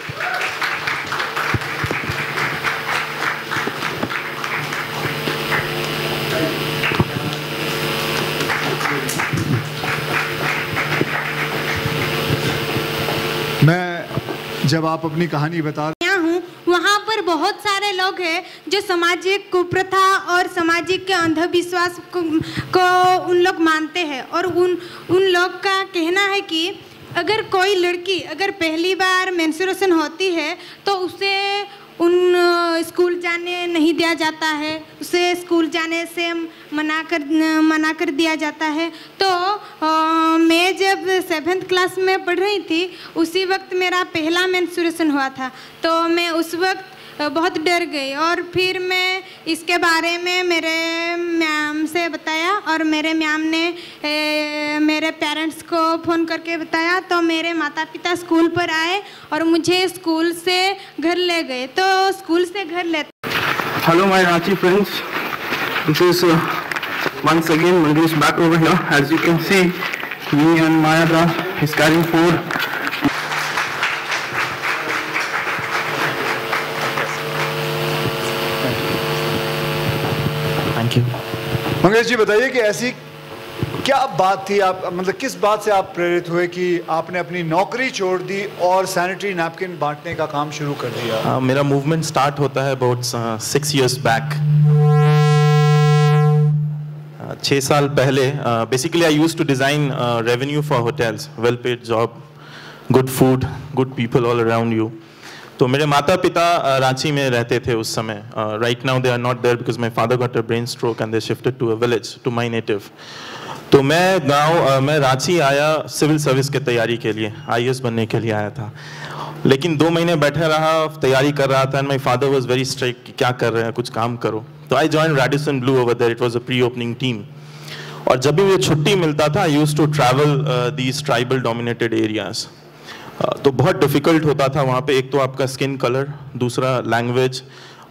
मैं जब आप अपनी कहानी बता हूँ वहाँ पर बहुत सारे लोग हैं जो सामाजिक कुप्रथा और सामाजिक के अंधविश्वास को, को उन लोग मानते हैं और उन उन लोग का कहना है कि अगर कोई लड़की अगर पहली बार मेंस्ट्रुएशन होती है तो उसे उन स्कूल जाने नहीं दिया जाता है, उसे स्कूल जाने से मना कर मना कर दिया जाता है। तो आ, मैं जब सेवेंथ क्लास में पढ़ रही थी उसी वक्त मेरा पहला मेंस्ट्रुएशन हुआ था, तो मैं उस वक्त बहुत डर गई और फिर मैं इसके बारे में मेरे मैम से बताया और मेरे मैम ने ए, मेरे पेरेंट्स को फ़ोन करके बताया, तो मेरे माता पिता स्कूल पर आए और मुझे स्कूल से घर ले गए। तो स्कूल से घर ले hello my Ranchi friends, this is once again Mangesh back over here. As you can see, me and Mayada is carrying food. Mangesh ji बताइए कि ऐसी क्या बात थी, आप मतलब किस बात से आप प्रेरित हुए कि आपने अपनी नौकरी छोड़ दी और सैनिटरी नैपकिन बांटने का काम शुरू कर दिया? uh, मेरा मूवमेंट स्टार्ट होता है अबाउट सिक्स इयर्स बैक। छः साल पहले basically I used to design revenue for hotels, well paid job, good food, good people all around you. तो मेरे माता पिता रांची में रहते थे उस समय। Right now they are not there because my father got a brain stroke and they shifted to a village to my native. तो मैं गांव मैं रांची आया सिविल सर्विस की तैयारी के लिए, आई ए एस बनने के लिए आया था। लेकिन दो महीने बैठे रहा, तैयारी कर रहा था and my father was very strict कि क्या कर रहे हैं, कुछ काम करो। तो I join Radisson blue over there, it was a pre opening team. और जब भी मुझे छुट्टी मिलता था I used to travel these tribal dominated areas. तो बहुत डिफ़िकल्ट होता था वहाँ पे, एक तो आपका स्किन कलर, दूसरा लैंग्वेज,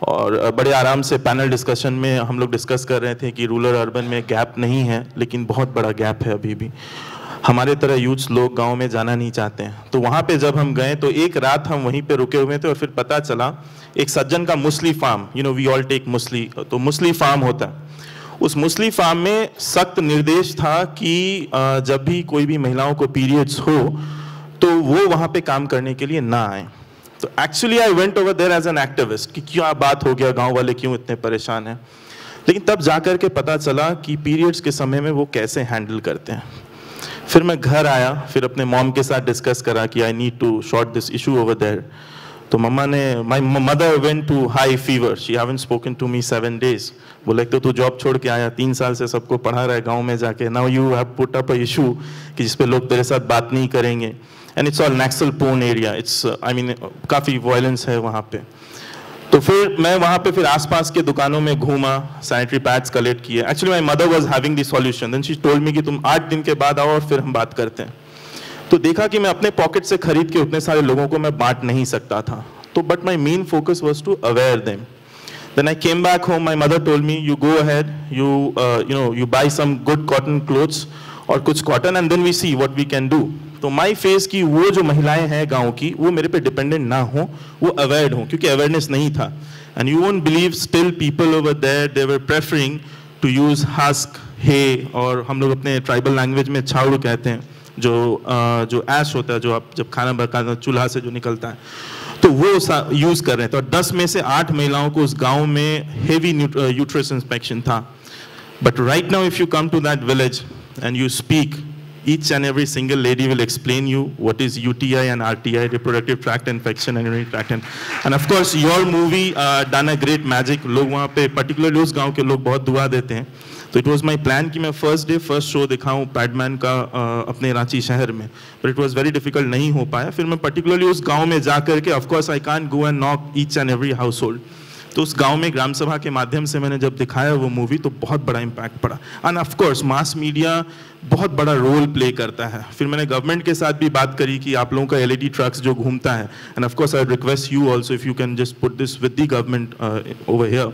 और बड़े आराम से पैनल डिस्कशन में हम लोग डिस्कस कर रहे थे कि रूरल अर्बन में गैप नहीं है लेकिन बहुत बड़ा गैप है अभी भी। हमारे तरह यूथ्स लोग गांव में जाना नहीं चाहते हैं। तो वहाँ पे जब हम गए तो एक रात हम वहीं पे रुके हुए थे और फिर पता चला एक सज्जन का मुस्ली farm, you know we all take musli, तो मुस्ली फार्म होता है। उस मुस्ली फार्म में सख्त निर्देश था कि जब भी कोई भी महिलाओं को पीरियड्स हो तो वो वहाँ पे काम करने के लिए ना आए। तो actually I went over there as an activist कि क्या बात हो गया, गांव वाले क्यों इतने परेशान हैं। लेकिन तब जाकर के पता चला कि पीरियड्स के समय में वो कैसे हैंडल करते हैं। फिर मैं घर आया, फिर अपने मॉम के साथ डिस्कस करा कि I need to sort this issue over there. तो मम्मा ने, my mother went to high fever, she haven't spoken to me seven days. बोले तो तू जॉब छोड़ के आया, तीन साल से सबको पढ़ा रहा है गाँव में जाके, now you have put up a issue कि जिसपे लोग तेरे साथ बात नहीं करेंगे। And it's all Naxal prone area, it's I mean काफ़ी वायलेंस है वहाँ पे। तो फिर मैं वहाँ पे फिर आसपास के दुकानों में घूमा, सैनिटरी पैड्स कलेक्ट किए। Actually my mother was having the solution, then she told me कि तुम आठ दिन के बाद आओ और फिर हम बात करते हैं। तो देखा कि मैं अपने पॉकेट से खरीद के उतने सारे लोगों को मैं बांट नहीं सकता था। तो but my main focus was to aware them. Then I came back home, my mother told me, you go ahead, you uh, you know, you buy some good cotton clothes और कुछ cotton and then we see what we can do. तो my face की वो जो महिलाएं हैं गांव की, वो मेरे पे डिपेंडेंट ना हो, वो अवेयर्ड हों, क्योंकि अवेयरनेस नहीं था। And you won't believe still people over there they were preferring to use husk, hay, और हम लोग अपने ट्राइबल लैंग्वेज में छाउड़ कहते हैं, जो uh, जो ऐश होता है, जो आप जब खाना पकाते चूल्हा से जो निकलता है, तो वो यूज कर रहे थे। और दस में से आठ महिलाओं को उस गांव में हेवी यूट्रस इंस्पेक्शन था। But right now if you come to that village and you speak, each and every single lady will explain you what is U T I and R T I, reproductive tract infection and urinary tract, and of course your movie uh, done a great magic. लोग वहाँ पे particularly उस गांव के लोग बहुत दुआ देते हैं। तो इट वॉज माई प्लान कि मैं फर्स्ट डे फर्स्ट शो दिखाऊँ पैडमैन का uh, अपने रांची शहर में, but it was very difficult, नहीं हो पाया। फिर मैं पर्टिकुलरली उस गाँव में जा करके, of course I can't go and knock each and every household, तो उस गांव में ग्राम सभा के माध्यम से मैंने जब दिखाया वो मूवी तो बहुत बड़ा इम्पैक्ट पड़ा। And of course mass media बहुत बड़ा रोल प्ले करता है। फिर मैंने गवर्नमेंट के साथ भी बात करी कि आप लोगों का एलईडी ट्रक्स जो घूमता है, and of course I request you also if you can just put this with the government over here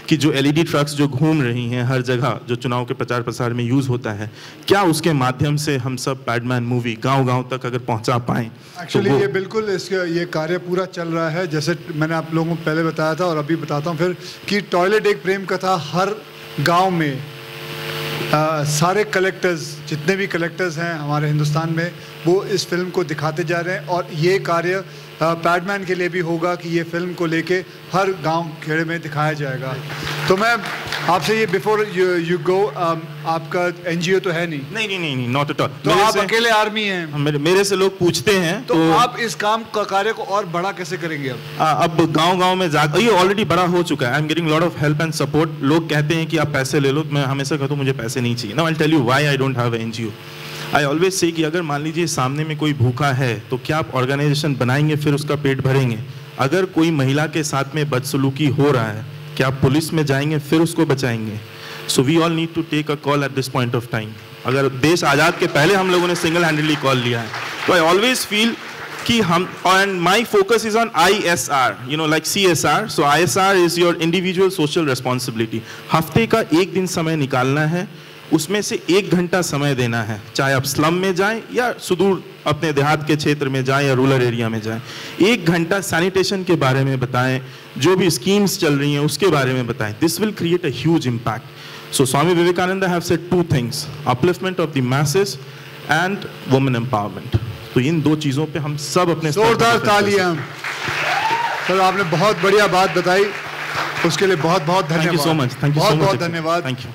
कि जो एलईडी ट्रक्स जो घूम रही हैं हर जगह, जो चुनाव के प्रचार प्रसार में यूज़ होता है, क्या उसके माध्यम से हम सब पैडमैन मूवी गांव-गांव तक अगर पहुंचा पाएं? एक्चुअली तो ये बिल्कुल इसका ये कार्य पूरा चल रहा है, जैसे मैंने आप लोगों को पहले बताया था और अभी बताता हूँ फिर, कि टॉयलेट एक प्रेम कथा हर गाँव में आ, सारे कलेक्टर्स, जितने भी कलेक्टर्स हैं हमारे हिंदुस्तान में, वो इस फिल्म को दिखाते जा रहे हैं। और ये कार्य पैडमैन के लिए भी होगा कि ये फिल्म को लेके हर गांव खेड़े में दिखाया जाएगा। तो मैं आपसे ये बिफोर यू यू गो, आपका एनजीओ तो है नहीं? नहीं नहीं नहीं नॉट एट ऑल। तो आप अकेले आर्मी हैं? मेरे मेरे से लोग पूछते हैं तो, तो आप इस काम का कार्य को और बड़ा कैसे करेंगे अब? आ, अब गांव-गांव में जा, ये ऑलरेडी बड़ा हो चुका है। I am getting lot of help and support. लोग कहते हैं कि आप पैसे ले लो, मैं हमेशा कहता हूँ मुझे पैसे नहीं चाहिए। Now I will tell you why I don't have NGO. I always say कि अगर मान लीजिए सामने में कोई भूखा है तो क्या आप ऑर्गेनाइजेशन बनाएंगे फिर उसका पेट भरेंगे? अगर कोई महिला के साथ में बदसलूकी हो रहा है, क्या आप पुलिस में जाएंगे फिर उसको बचाएंगे? So we all need to take a call at this point of time. अगर देश आज़ाद के पहले हम लोगों ने सिंगल हैंडेडली कॉल लिया है, तो आई ऑलवेज फील कि हम, and my focus is on I S R, you know like C S R. So I S R is your individual social responsibility. हफ्ते का एक दिन समय निकालना है, उसमें से एक घंटा समय देना है, चाहे आप स्लम में जाएं या सुदूर अपने देहात के क्षेत्र में जाएं या रूरल एरिया में जाएं। एक घंटा सैनिटेशन के बारे में बताएं, जो भी स्कीम्स चल रही हैं उसके बारे में बताएं। This will create a huge impact. So Swami Vivekananda have said two things, upliftment of the masses and women empowerment. तो इन दो चीज़ों पे हम सब अपने जोरदार तालियां। सर आपने बहुत बढ़िया बात बताई, उसके लिए बहुत बहुत धन्यवाद। Thank you so much. Thank you बहुत बहुत धन्यवाद। Thank you.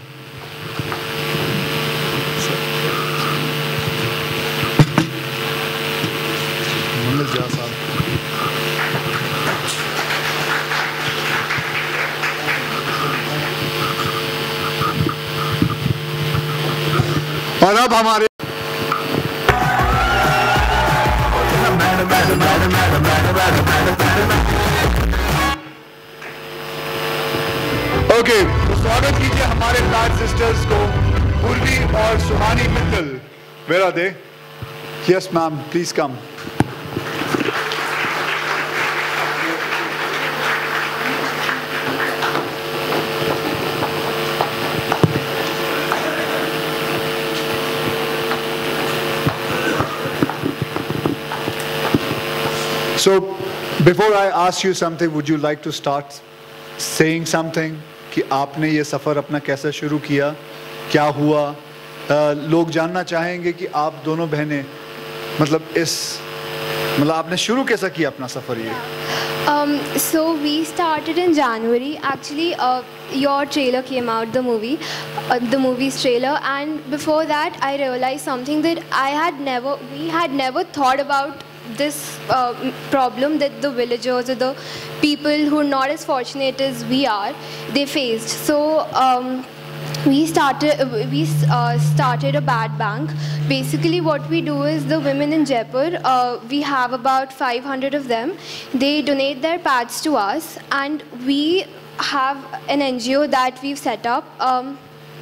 और अब हमारे ओके, तो स्वागत कीजिए हमारे पैड सिस्टर्स को, पूर्वी और Suhani Mittal. Where are they? Yes ma'am, please come. So, before I ask you something, would you like to start saying something? कि आपने ये सफ़र अपना कैसे शुरू किया, क्या हुआ? आ, लोग जानना चाहेंगे कि आप दोनों बहनें, मतलब इस, मतलब आपने शुरू कैसा किया अपना सफ़र ये? Um, so we started in January. Actually, uh, your trailer came out, the movie, uh, the movie's trailer, and before that, I realized something that I had never, we had never thought about this uh, problem that the villagers or the people who are not as fortunate as we are, they faced. So um, we started we uh, started a bad bank. Basically what we do is, the women in Jaipur, uh, we have about five hundred of them. They donate their pads to us, and we have an N G O that we've set up, um,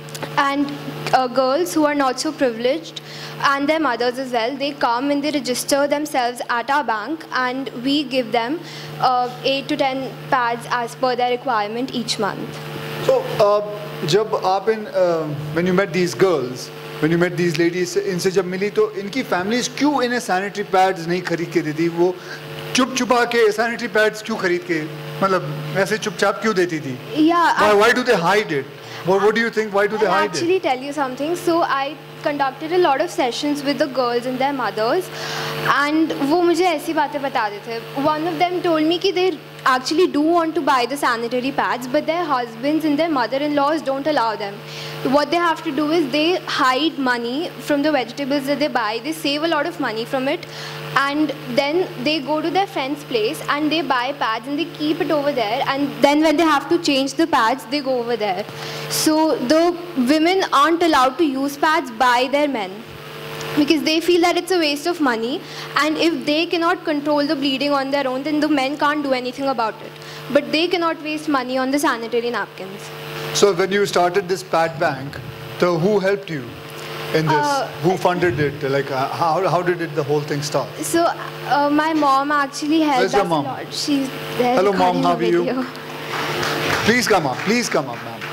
and uh, girls who are not so privileged and their mothers as well, they come and they register themselves at our bank, and we give them uh, eight to ten pads as per their requirement each month. So, uh, जब आप इन uh, when you met these girls, when you met these ladies, इनसे जब मिली तो इनकी families क्यों इन्हें sanitary pads नहीं खरीद के देती? वो चुप चुपा के sanitary pads क्यों खरीद के, मतलब ऐसे चुपचाप क्यों देती थी? Yeah. Why, why do they hide it? What, what do you think? Why do they I'll hide actually it? tell you something. So I conducted a lot of sessions with the girls and their mothers, and वो मुझे ऐसी बातें बताते थे. One of them told me कि they actually do want to buy the sanitary pads, but their husbands and their mother-in-laws don't allow them. What they have to do is they hide money from the vegetables that they buy. They save a lot of money from it, and then they go to their friend's place and they buy pads and they keep it over there, and then when they have to change the pads, they go over there. So the women aren't allowed to use pads by their men, because they feel that it's a waste of money, and if they cannot control the bleeding on their own, then the men can't do anything about it. But they cannot waste money on the sanitary napkins. So when you started this pad bank, so who helped you in this? Uh, who funded it? Like uh, how, how did it, the whole thing start? So uh, my mom actually helped Where's your us mom? a lot. She's there. Hello mom, recording how the are you? video. Please come up. Please come up, ma'am.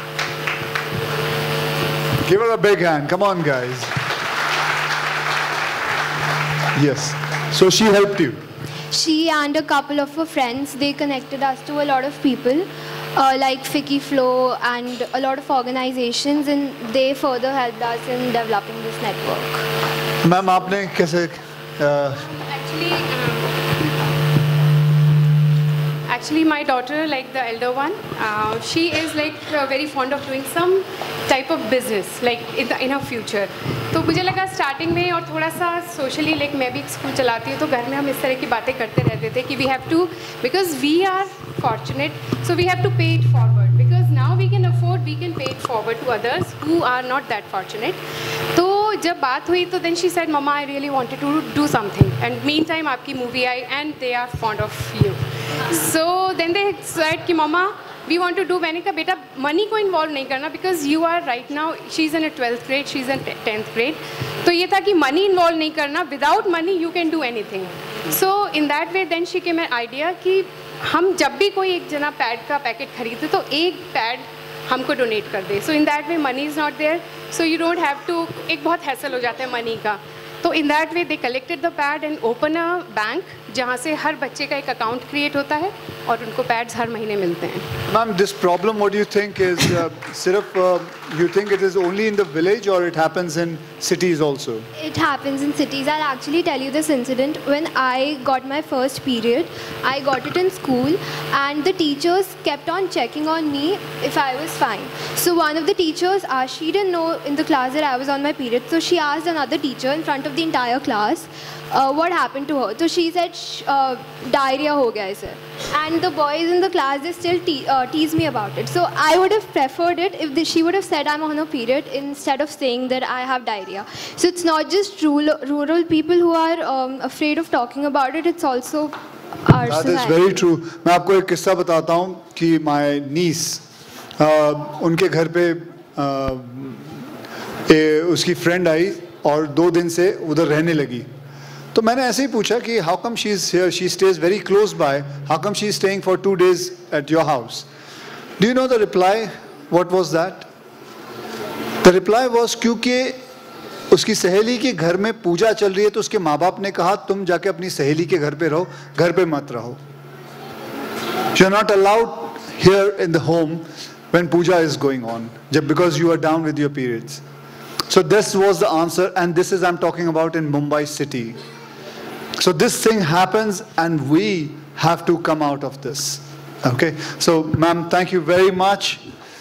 Give her a big hand. Come on, guys. Yes. So she helped you. She and a couple of her friends, they connected us to a lot of people, uh, like Ficky Flow and a lot of organizations, and they further helped us in developing this network. Ma'am, आपने कैसे? Uh, Actually, um, actually, my daughter, like the elder one, uh, she is like uh, very fond of doing some type of business, like in, the, in her future. तो मुझे लगा starting में और थोड़ा सा socially like मैं भी एक स्कूल चलाती हूँ तो घर में हम इस तरह की बातें करते रहते थे कि we have to because we are fortunate so we have to pay it forward because now we can afford we can pay it forward to others who are not that fortunate. तो जब बात हुई तो then she said mamma I really wanted to do something and mean time आपकी movie आई and they are fond of you. So then they said कि mamma we want to do. मैंने कहा बेटा मनी को इन्वॉल्व नहीं करना because you are right now she is in twelfth grade she is in tenth grade. तो ये था कि मनी इन्वॉल्व नहीं करना, without money you can do anything. So in that way then she came an idea कि हम जब भी कोई एक जना पैड का पैकेट खरीदते तो एक पैड हमको डोनेट कर दे. So in that way money is not there, so you don't have to. एक बहुत हैसल हो जाता है मनी का. तो in that way they collected the pad and open a bank जहाँ से हर बच्चे का एक अकाउंट क्रिएट होता है और उनको पैड्स हर महीने मिलते हैं. Ma'am, this problem, what do you think is, uh, Sirf, uh, you think it is only in the village or it happens in cities also? It happens in cities. I'll actually tell you this incident. When I got my first period, I got it in school and the teachers kept on checking on me if I was fine. So one of the teachers, uh, she didn't know in the class that I was on my period. So she asked another teacher in front of the entire class, uh, what happened to her. So she said, uh, diarrhea ho gaya hai sir. And the boys in the class, they still te uh, tease me about it. So I would have preferred it if the, she would have said I'm on a period instead of saying that I have diarrhea. So it's not just rural, rural people who are um, afraid of talking about it, it's also our That society. is very true. मैं आपको एक किस्सा बताता हूँ कि my niece, uh, उनके घर पे uh, ए, उसकी friend आई और दो दिन से उधर रहने लगी. तो मैंने ऐसे ही पूछा कि how come she is here, she stays very close by, how come she is staying for two days at your house? Do you know the reply? What was that? The reply was क्योंकि उसकी सहेली के घर में पूजा चल रही है तो उसके माँ बाप ने कहा तुम जाके अपनी सहेली के घर पे रहो, घर पे मत रहो. You are not allowed here in the home when puja is going on, just because you are down with your periods. So this was the answer, and this is I'm talking about in Mumbai city. So this thing happens and we have to come out of this. Okay, so ma'am, thank you very much.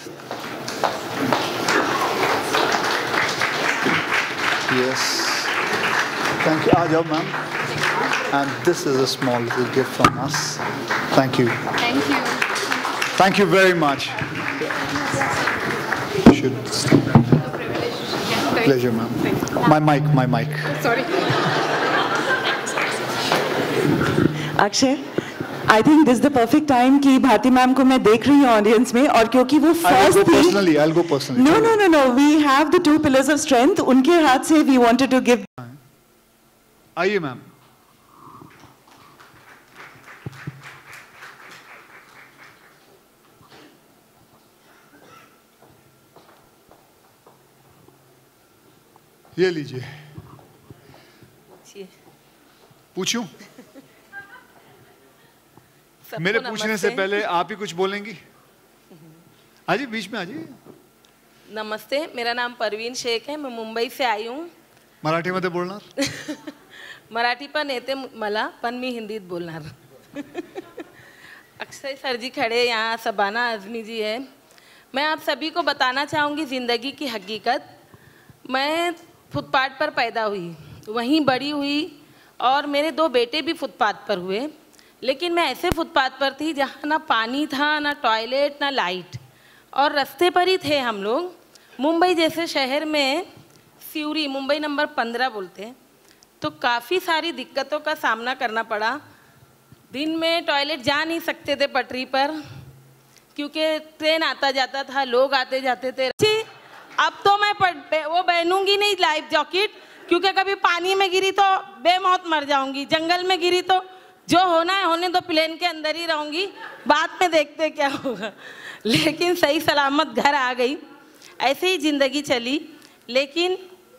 Yes, thank you. Aa jao, ma'am. And this is a small little gift from us. Thank you. Thank you. Thank you very much. Should pleasure, ma'am. My mic, my mic. Sorry. Akshay, I think this is the perfect time कि Bharti ma'am को मैं देख रही हूँ audience में और क्योंकि वो I'll फर्स्ट go थी. personally. I'll go personally. No, no, no, no. We have the two pillars of strength. उनके हाथ से we wanted to give. आइए मैम. ये लीजिए. पूछूं? मेरे पूछने से पहले आप ही कुछ बोलेंगी? आजी बीच में आजी. नमस्ते, मेरा नाम परवीन शेख है, मैं मुंबई से आई हूँ. मराठीमध्ये बोलणार? मराठी पण येते मला, पण मी हिंदीत बोलणार. अक्षय सर जी खड़े यहाँ, सबाना आजमी जी है. मैं आप सभी को बताना चाहूँगी ज़िंदगी की हकीकत. मैं फुटपाथ पर पैदा हुई, वहीं बड़ी हुई और मेरे दो बेटे भी फुटपाथ पर हुए. लेकिन मैं ऐसे फुटपाथ पर थी जहाँ ना पानी था, ना टॉयलेट, ना लाइट, और रास्ते पर ही थे हम लोग. मुंबई जैसे शहर में, सिवरी मुंबई नंबर पंद्रह बोलते हैं, तो काफ़ी सारी दिक्कतों का सामना करना पड़ा. दिन में टॉयलेट जा नहीं सकते थे पटरी पर क्योंकि ट्रेन आता जाता था, लोग आते जाते थे. अब तो मैं वो पहनूंगी नहीं लाइफ जैकेट क्योंकि कभी पानी में गिरी तो बेमौत मर जाऊंगी, जंगल में गिरी तो जो होना है होने दो, प्लेन के अंदर ही रहूँगी, बाद में देखते क्या होगा। लेकिन सही सलामत घर आ गई। ऐसे ही ज़िंदगी चली। लेकिन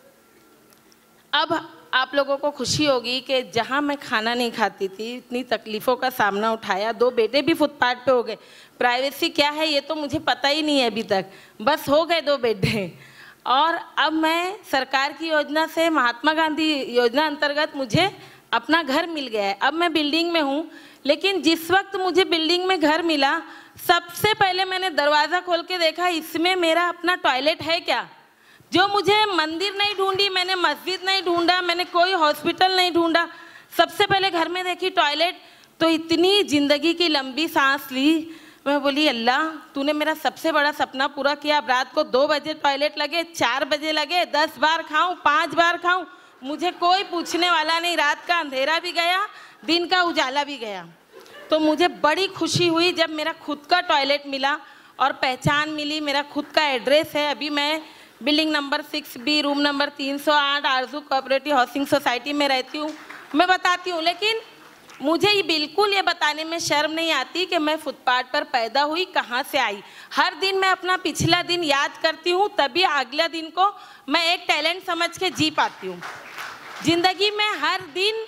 अब आप लोगों को खुशी होगी कि जहाँ मैं खाना नहीं खाती थी, इतनी तकलीफ़ों का सामना उठाया, दो बेटे भी फुटपाथ पे हो गए। प्राइवेसी क्या है ये तो मुझे पता ही नहीं है अभी तक, बस हो गए दो बेटे। और अब मैं सरकार की योजना से, महात्मा गांधी योजना अंतर्गत मुझे अपना घर मिल गया है। अब मैं बिल्डिंग में हूँ, लेकिन जिस वक्त मुझे बिल्डिंग में घर मिला, सबसे पहले मैंने दरवाज़ा खोल के देखा, इसमें मेरा अपना टॉयलेट है क्या। जो मुझे मंदिर नहीं ढूंढी मैंने, मस्जिद नहीं ढूंढा मैंने, कोई हॉस्पिटल नहीं ढूंढा, सबसे पहले घर में देखी टॉयलेट। तो इतनी ज़िंदगी की लंबी सांस ली। मैं बोली अल्लाह तूने मेरा सबसे बड़ा सपना पूरा किया। अब रात को दो बजे टॉयलेट लगे, चार बजे लगे, दस बार खाऊं, पाँच बार खाऊं, मुझे कोई पूछने वाला नहीं। रात का अंधेरा भी गया, दिन का उजाला भी गया। तो मुझे बड़ी खुशी हुई जब मेरा खुद का टॉयलेट मिला और पहचान मिली, मेरा खुद का एड्रेस है। अभी मैं building number six B, room number तीन सौ आठ, आरजू कोऑपरेटिव हाउसिंग सोसाइटी में रहती हूँ। मैं बताती हूँ, लेकिन मुझे ये बिल्कुल ये बताने में शर्म नहीं आती कि मैं फुटपाथ पर पैदा हुई, कहाँ से आई। हर दिन मैं अपना पिछला दिन याद करती हूँ, तभी अगला दिन को मैं एक टैलेंट समझ के जी पाती हूँ। ज़िंदगी में हर दिन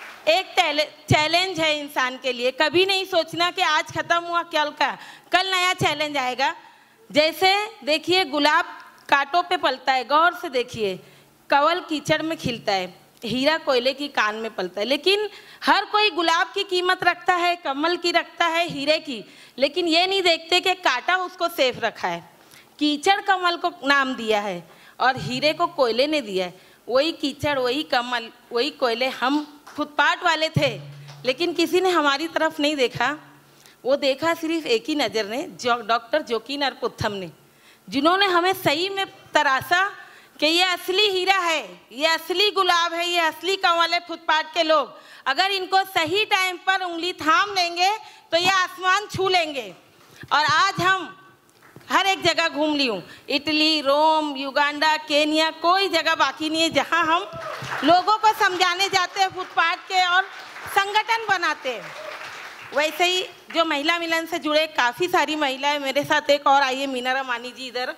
एक चैलेंज है इंसान के लिए। कभी नहीं सोचना कि आज ख़त्म हुआ, कल का कल नया चैलेंज आएगा। जैसे देखिए गुलाब कांटों पे पलता है, गौर से देखिए, कवल कीचड़ में खिलता है, हीरा कोयले की कान में पलता है। लेकिन हर कोई गुलाब की कीमत रखता है, कमल की रखता है, हीरे की, लेकिन ये नहीं देखते कि कांटा उसको सेफ रखा है। कीचड़ कमल को नाम दिया है और हीरे को कोयले ने दिया है। वही कीचड़, वही कमल, वही कोयले हम फुटपाथ वाले थे, लेकिन किसी ने हमारी तरफ नहीं देखा। वो देखा सिर्फ एक ही नज़र ने, जो डॉक्टर जोकीन अरपुत्थम ने, जिन्होंने हमें सही में तराशा कि ये असली हीरा है, ये असली गुलाब है, ये असली कमल है। फुटपाथ के लोग अगर इनको सही टाइम पर उंगली थाम लेंगे तो ये आसमान छू लेंगे। और आज हम हर एक जगह घूम ली हूँ, इटली, रोम, युगांडा, केनिया, कोई जगह बाकी नहीं है जहाँ हम लोगों को समझाने जाते हैं फुटपाथ के और संगठन बनाते हैं। वैसे ही जो महिला मिलन से जुड़े काफ़ी सारी महिलाएं मेरे साथ, एक और आइए मीना रामानी जी इधर।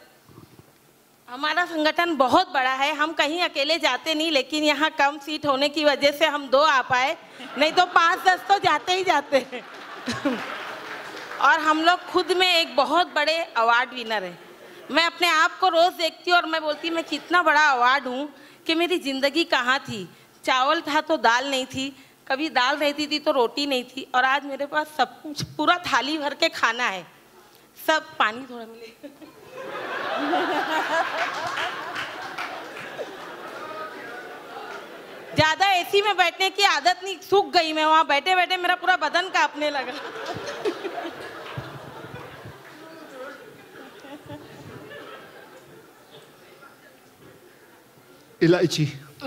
हमारा संगठन बहुत बड़ा है, हम कहीं अकेले जाते नहीं, लेकिन यहाँ कम सीट होने की वजह से हम दो आ पाए, नहीं तो पाँच दस तो जाते ही जाते हैं। और हम लोग खुद में एक बहुत बड़े अवार्ड विनर हैं। मैं अपने आप को रोज़ देखती हूँ और मैं बोलती मैं कितना बड़ा अवार्ड हूँ कि मेरी ज़िंदगी कहाँ थी। चावल था तो दाल नहीं थी, कभी दाल रहती थी तो रोटी नहीं थी, और आज मेरे पास सब कुछ, पूरा थाली भर के खाना है। सब पानी थोड़ा मिले। ज़्यादा एसी में बैठने की आदत नहीं, सूख गई मैं, वहाँ बैठे बैठे मेरा पूरा बदन कांपने लगा। इलायची।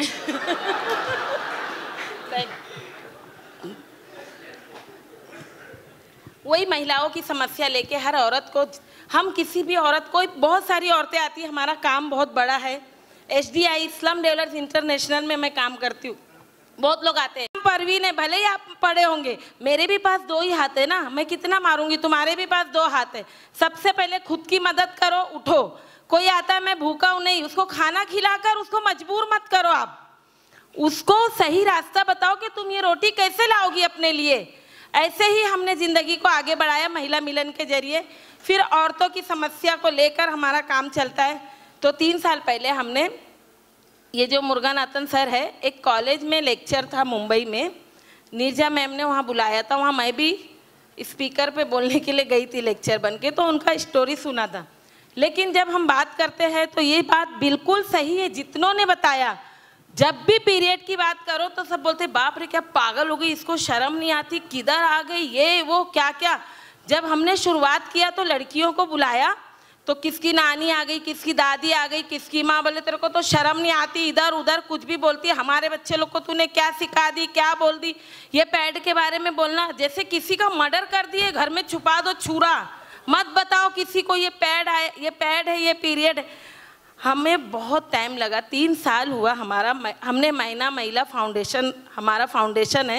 वही महिलाओं की समस्या लेके हर औरत को, हम किसी भी औरत को, बहुत सारी औरतें आती है, हमारा काम बहुत बड़ा है। H D I slum developers international में मैं काम करती हूँ, बहुत लोग आते हैं। परवीन है, भले ही आप पढ़े होंगे, मेरे भी पास दो ही हाथ है ना, मैं कितना मारूंगी, तुम्हारे भी पास दो हाथ है। सबसे पहले खुद की मदद करो, उठो। कोई आता है मैं भूखा हूँ, नहीं, उसको खाना खिलाकर उसको मजबूर मत करो, आप उसको सही रास्ता बताओ कि तुम ये रोटी कैसे लाओगी अपने लिए। ऐसे ही हमने ज़िंदगी को आगे बढ़ाया महिला मिलन के जरिए। फिर औरतों की समस्या को लेकर हमारा काम चलता है। तो तीन साल पहले हमने, ये जो मुरुगनाथन सर है, एक कॉलेज में लेक्चर था मुंबई में, नीरजा मैम ने वहाँ बुलाया था, वहाँ मैं भी स्पीकर पे बोलने के लिए गई थी लेक्चर बन के, तो उनका स्टोरी सुना था। लेकिन जब हम बात करते हैं तो ये बात बिल्कुल सही है, जितनों ने बताया। जब भी पीरियड की बात करो तो सब बोलते बाप रे क्या पागल हो गई, इसको शर्म नहीं आती, किधर आ गई, ये वो क्या क्या। जब हमने शुरुआत किया तो लड़कियों को बुलाया तो किसकी नानी आ गई, किसकी दादी आ गई, किसकी माँ, बोले तेरे को तो शर्म नहीं आती, इधर उधर कुछ भी बोलती है, हमारे बच्चे लोग को तूने क्या सिखा दी, क्या बोल दी। ये पैड के बारे में बोलना, जैसे किसी का मर्डर कर दिए, घर में छुपा दो छुरा, मत बताओ किसी को ये पैड है, ये पैड है, ये पीरियड है। हमें बहुत टाइम लगा, तीन साल हुआ हमारा। हमने महीना महिला फाउंडेशन, हमारा फाउंडेशन है,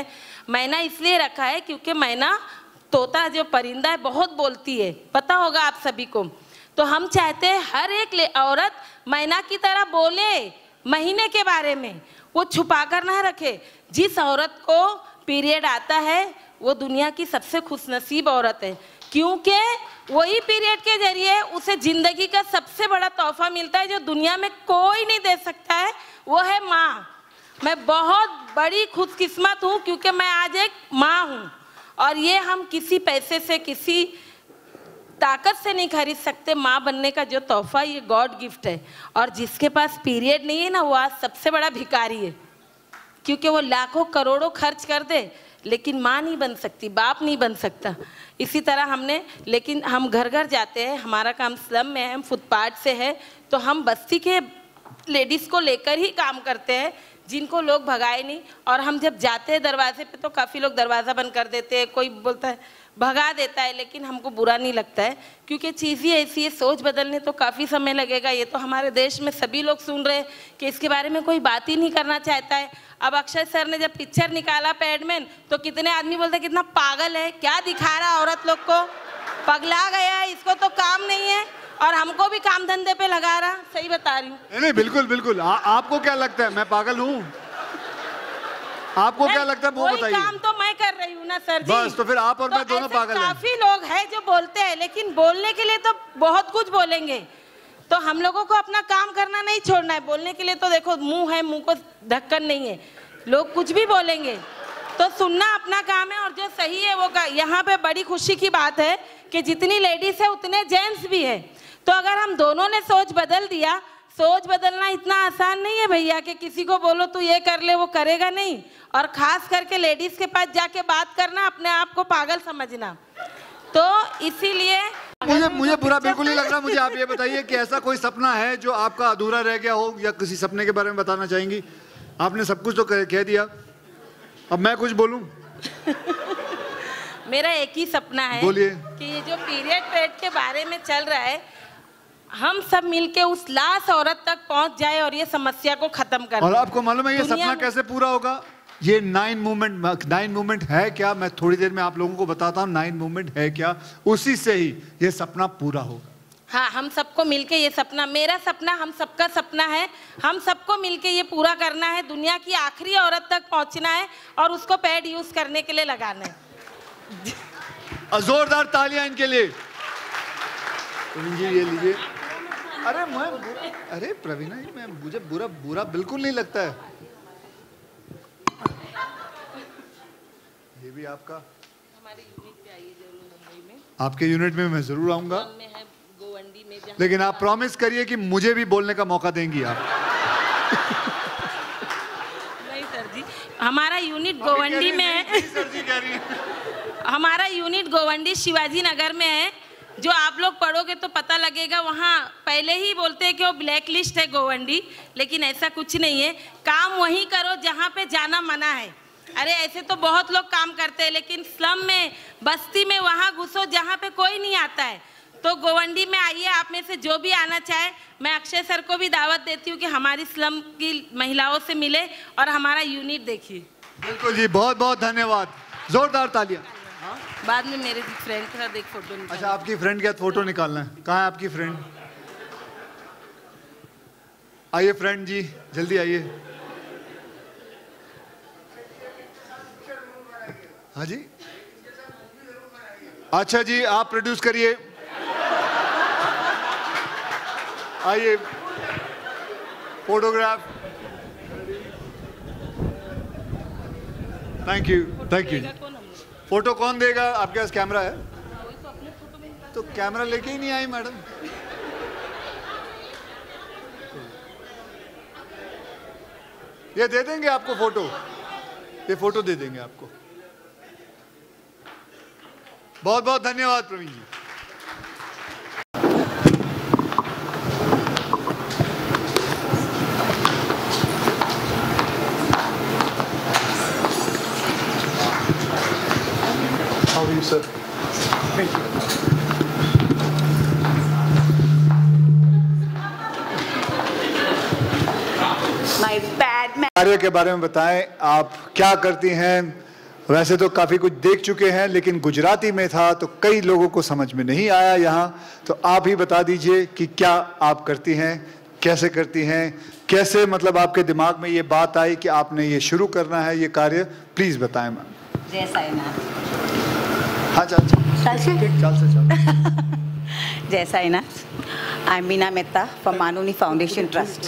मैना इसलिए रखा है क्योंकि मैना तोता जो परिंदा है बहुत बोलती है, पता होगा आप सभी को। तो हम चाहते हैं हर एक औरत मैना की तरह बोले महीने के बारे में, वो छुपा कर ना रखे। जिस औरत को पीरियड आता है वो दुनिया की सबसे खुशनसीब औरत है, क्योंकि वही पीरियड के जरिए उसे जिंदगी का सबसे बड़ा तोहफा मिलता है जो दुनिया में कोई नहीं दे सकता है, वो है माँ। मैं बहुत बड़ी खुशकिस्मत हूँ क्योंकि मैं आज एक माँ हूँ, और ये हम किसी पैसे से, किसी ताकत से नहीं खरीद सकते। माँ बनने का जो तोहफा, ये गॉड गिफ्ट है। और जिसके पास पीरियड नहीं है ना, वो आज सबसे बड़ा भिखारी है, क्योंकि वो लाखों करोड़ों खर्च कर दे लेकिन माँ नहीं बन सकती, बाप नहीं बन सकता। इसी तरह हमने, लेकिन हम घर घर जाते हैं, हमारा काम स्लम में है, हम फुटपाथ से है, तो हम बस्ती के लेडीज़ को लेकर ही काम करते हैं जिनको लोग भगाए नहीं। और हम जब जाते हैं दरवाजे पे तो काफ़ी लोग दरवाज़ा बंद कर देते हैं, कोई बोलता है भगा देता है, लेकिन हमको बुरा नहीं लगता है क्योंकि चीज़ ही ऐसी है। सोच बदलने तो काफ़ी समय लगेगा। ये तो हमारे देश में सभी लोग सुन रहे हैं कि इसके बारे में कोई बात ही नहीं करना चाहता है। अब अक्षय सर ने जब पिक्चर निकाला पैडमैन, तो कितने आदमी बोलते कितना पागल है, क्या दिखा रहा औरत लोग को, पगला गया है, इसको तो काम नहीं है, और हमको भी काम धंधे पे लगा रहा। सही बता रही हूँ? नहीं, बिल्कुल बिल्कुल। आ, आपको क्या लगता है मैं पागल हूँ? आपको क्या लगता है वो बताइए। काम तो मैं कर रही हूँ ना सर जी। बस, तो फिर आप और तो मैं दोनों पागल हैं। काफी लोग हैं जो बोलते हैं, लेकिन बोलने के लिए तो बहुत कुछ बोलेंगे, तो हम लोगों को अपना काम करना नहीं छोड़ना है। बोलने के लिए तो देखो मुंह है, मुंह को ढक्कन नहीं है, लोग कुछ भी बोलेंगे, तो सुनना अपना काम है और जो सही है वो का। यहाँ पे बड़ी खुशी की बात है कि जितनी लेडीज है उतने जेंट्स भी है। तो अगर हम दोनों ने सोच बदल दिया, सोच बदलना इतना आसान नहीं है भैया कि किसी को बोलो तू ये कर ले, वो करेगा नहीं। और खास करके लेडीज के पास जाके बात करना, अपने आप को पागल समझना। तो इसीलिए मुझे मुझे बुरा बिल्कुल नहीं लग रहा। मुझे आप ये बताइए कि ऐसा कोई सपना है जो आपका अधूरा रह गया हो, या किसी सपने के बारे में बताना चाहेंगी? आपने सब कुछ तो कह दिया, अब मैं कुछ बोलूं? मेरा एक ही सपना है कि ये जो पीरियड पेड के बारे में चल रहा है, हम सब मिलके उस लाश औरत तक पहुंच जाए और ये समस्या को खत्म कर। और आपको मालूम है ये सपना कैसे पूरा होगा? ये नाइन मूवमेंट, नाइन मूवमेंट है क्या? मैं थोड़ी देर में आप लोगों को बताता हूँ नाइन मूवमेंट है क्या, उसी से ही ये सपना पूरा होगा। हाँ, हम सबको मिलके ये सपना, मेरा सपना, हम सबका सपना है, हम सबको मिलके ये पूरा करना है। दुनिया की आखिरी औरत तक पहुंचना है और उसको पैड यूज करने के लिए लगाना है। जोरदार तालियां इनके लिए। जी ये लीजिए। अरे मैं अरे प्रवीणा जी, मैं मुझे बुरा बुरा बिल्कुल नहीं लगता है। ये भी आपका? हमारे यूनिट पे आइए जरूर, मुंबई में। आपके यूनिट में मैं जरूर आऊंगा, में है, गोवंडी में, लेकिन आप प्रॉमिस करिए कि मुझे भी बोलने का मौका देंगी आप। नहीं सर जी, हमारा यूनिट गोवंडी में है। सर जी कह रही है। हमारा यूनिट गोवंडी शिवाजी नगर में है। जो आप लोग पढ़ोगे तो पता लगेगा, वहाँ पहले ही बोलते हैं कि वो ब्लैक लिस्ट है गोवंडी, लेकिन ऐसा कुछ नहीं है। काम वहीं करो जहाँ पे जाना मना है। अरे ऐसे तो बहुत लोग काम करते हैं, लेकिन स्लम में, बस्ती में वहाँ घुसो जहाँ पे कोई नहीं आता है। तो गोवंडी में आइए, आप में से जो भी आना चाहे। मैं अक्षय सर को भी दावत देती हूँ कि हमारी स्लम की महिलाओं से मिले और हमारा यूनिट देखिए। बिल्कुल जी, बहुत बहुत धन्यवाद, जोरदार तालियां। बाद में मेरे फ्रेंड के साथ एक फोटो निकालना। अच्छा, आपकी फ्रेंड के साथ फोटो निकालना है? कहाँ है आपकी फ्रेंड? आइए फ्रेंड जी, जल्दी आइए। हाँ जी, अच्छा जी, आप प्रोड्यूस करिए। आइए, photograph. Thank you, thank you. Photo कौन देगा? आपके पास कैमरा है? तो कैमरा लेके ही नहीं आई मैडम। ये दे देंगे आपको फोटो, ये फोटो दे देंगे आपको। बहुत बहुत धन्यवाद प्रवीण जी। How are you, sir? Thank you. My bad man. कार्य के बारे में बताएं, आप क्या करती हैं, वैसे तो काफ़ी कुछ देख चुके हैं, लेकिन गुजराती में था तो कई लोगों को समझ में नहीं आया यहाँ। तो आप ही बता दीजिए कि क्या आप करती हैं, कैसे करती हैं, कैसे मतलब आपके दिमाग में ये बात आई कि आपने ये शुरू करना है ये कार्य, प्लीज़ बताएं मैम। जय साईनाथ। हाँ चल चल चल से चल। जय Sainath. I am Meena Mehta from Manuni foundation trust.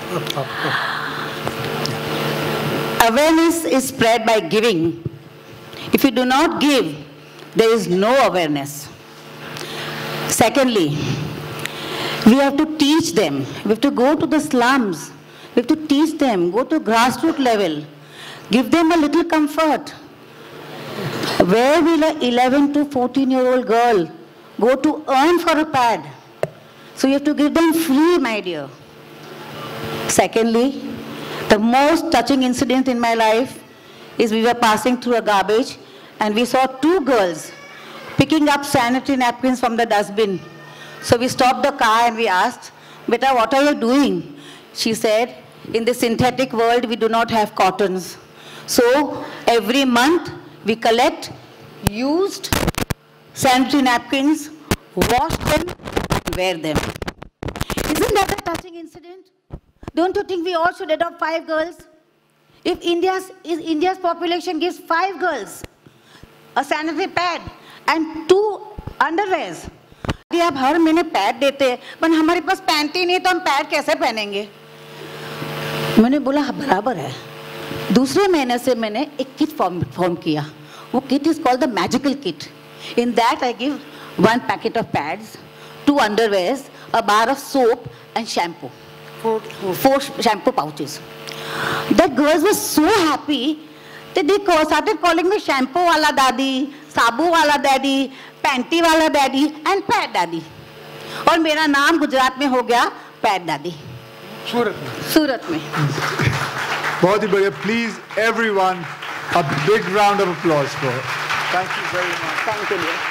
Awareness is spread by giving. If you do not give, there is no awareness. Secondly, we have to teach them. We have to go to the slums. We have to teach them, go to grassroots level. Give them a little comfort. Where will an eleven to fourteen year old girl go to earn for a pad? So you have to give them free, my dear. Secondly, the most touching incident in my life is we were passing through a garbage and we saw two girls picking up sanitary napkins from the dustbin. So we stopped the car and we asked, "Beta, what are you doing?" She said, "In the synthetic world, we do not have cottons. So every month we collect used sanitary napkins, wash them, and wear them." Isn't that a touching incident? Don't you think we all should adopt five girls? If India's, if India's population gives five girls a sanitary pad and two underwears, यदि आप हर महीने pad देते हैं, पर हमारे पास pant ही नहीं तो हम पैड कैसे पहनेंगे? मैंने बोला बराबर है। दूसरे महीने से मैंने एक किट फॉर्म फॉर्म किया। वो kit is called the magical kit. In that I give one packet of pads, two underwears, a bar of soap and shampoo. Four, four shampoo pouches. The girls were so happy that they started calling me shampoo wala daddy, sabu wala daddy, panty wala daddy and pad daddy. और मेरा नाम गुजरात में हो गया pad दादी। सूरत में। सूरत में। बहुत ही बढ़िया। Please everyone a big round of applause for her. Thank you very much. Thank you dear.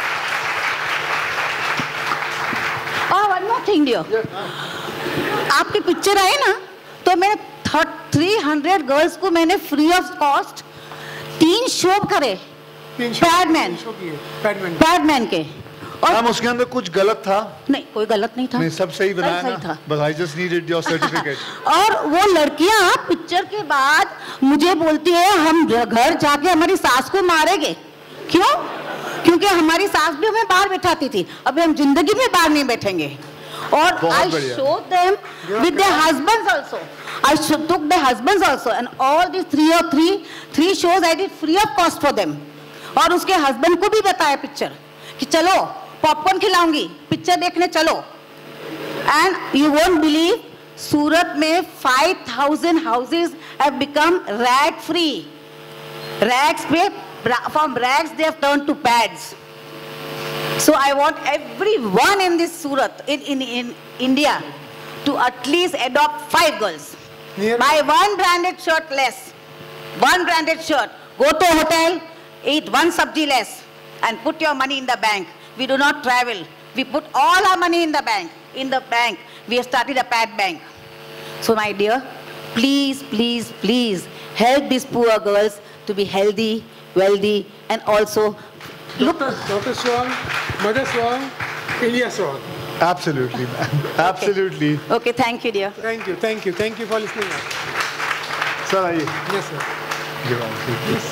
Oh, one more thing dear. आपकी पिक्चर आई ना तो मैंने थ्री हंड्रेड गर्ल्स को मैंने फ्री ऑफ कॉस्ट तीन शो करे पैडमैन पैडमैन के। मैम उसके अंदर कुछ गलत था? नहीं कोई गलत नहीं था। नहीं सब सही बनाया ना? But I just needed your certificate. और वो लड़कियां पिक्चर के बाद मुझे बोलती है हम घर जाके हमारी सास को मारेंगे। क्यों? क्योंकि हमारी सास भी हमें बाहर बैठाती थी, अभी हम जिंदगी में बाहर नहीं बैठेंगे। और I showed them with their husbands also. I took their husbands also, and all these three or three three shows I did free of cost for them. और उसके हस्बैंड को भी बताया पिक्चर कि चलो पॉपकॉर्न खिलाऊंगी, पिक्चर देखने चलो। And you won't believe, सूरत में five thousand houses have become rag free. Rags पे from rags they have turned to pads. So I want everyone in this Surat, in, in, in India, to at least adopt five girls. Yeah. Buy one branded shirt less. One branded shirt. Go to a hotel, eat one sabji less, and put your money in the bank. We do not travel. We put all our money in the bank. In the bank. We have started a pad bank. So my dear, please, please, please help these poor girls to be healthy, wealthy, and also look. Doctor Swan, Mother Swan, Ilya Swan. Absolutely, ma'am. Absolutely. Okay, thank you, dear. Thank you, thank you, thank you for listening. Sir, are you? Yes, sir. Give on, please.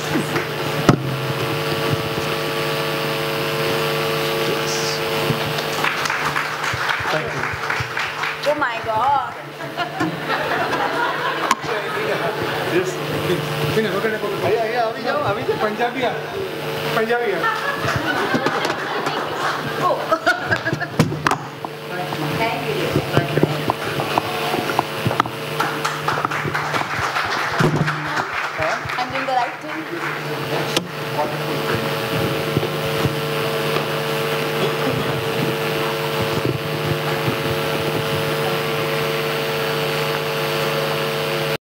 Thank you. Oh my God. Yes. Punjabi, Punjabi. Oh. Thank you. Thank you.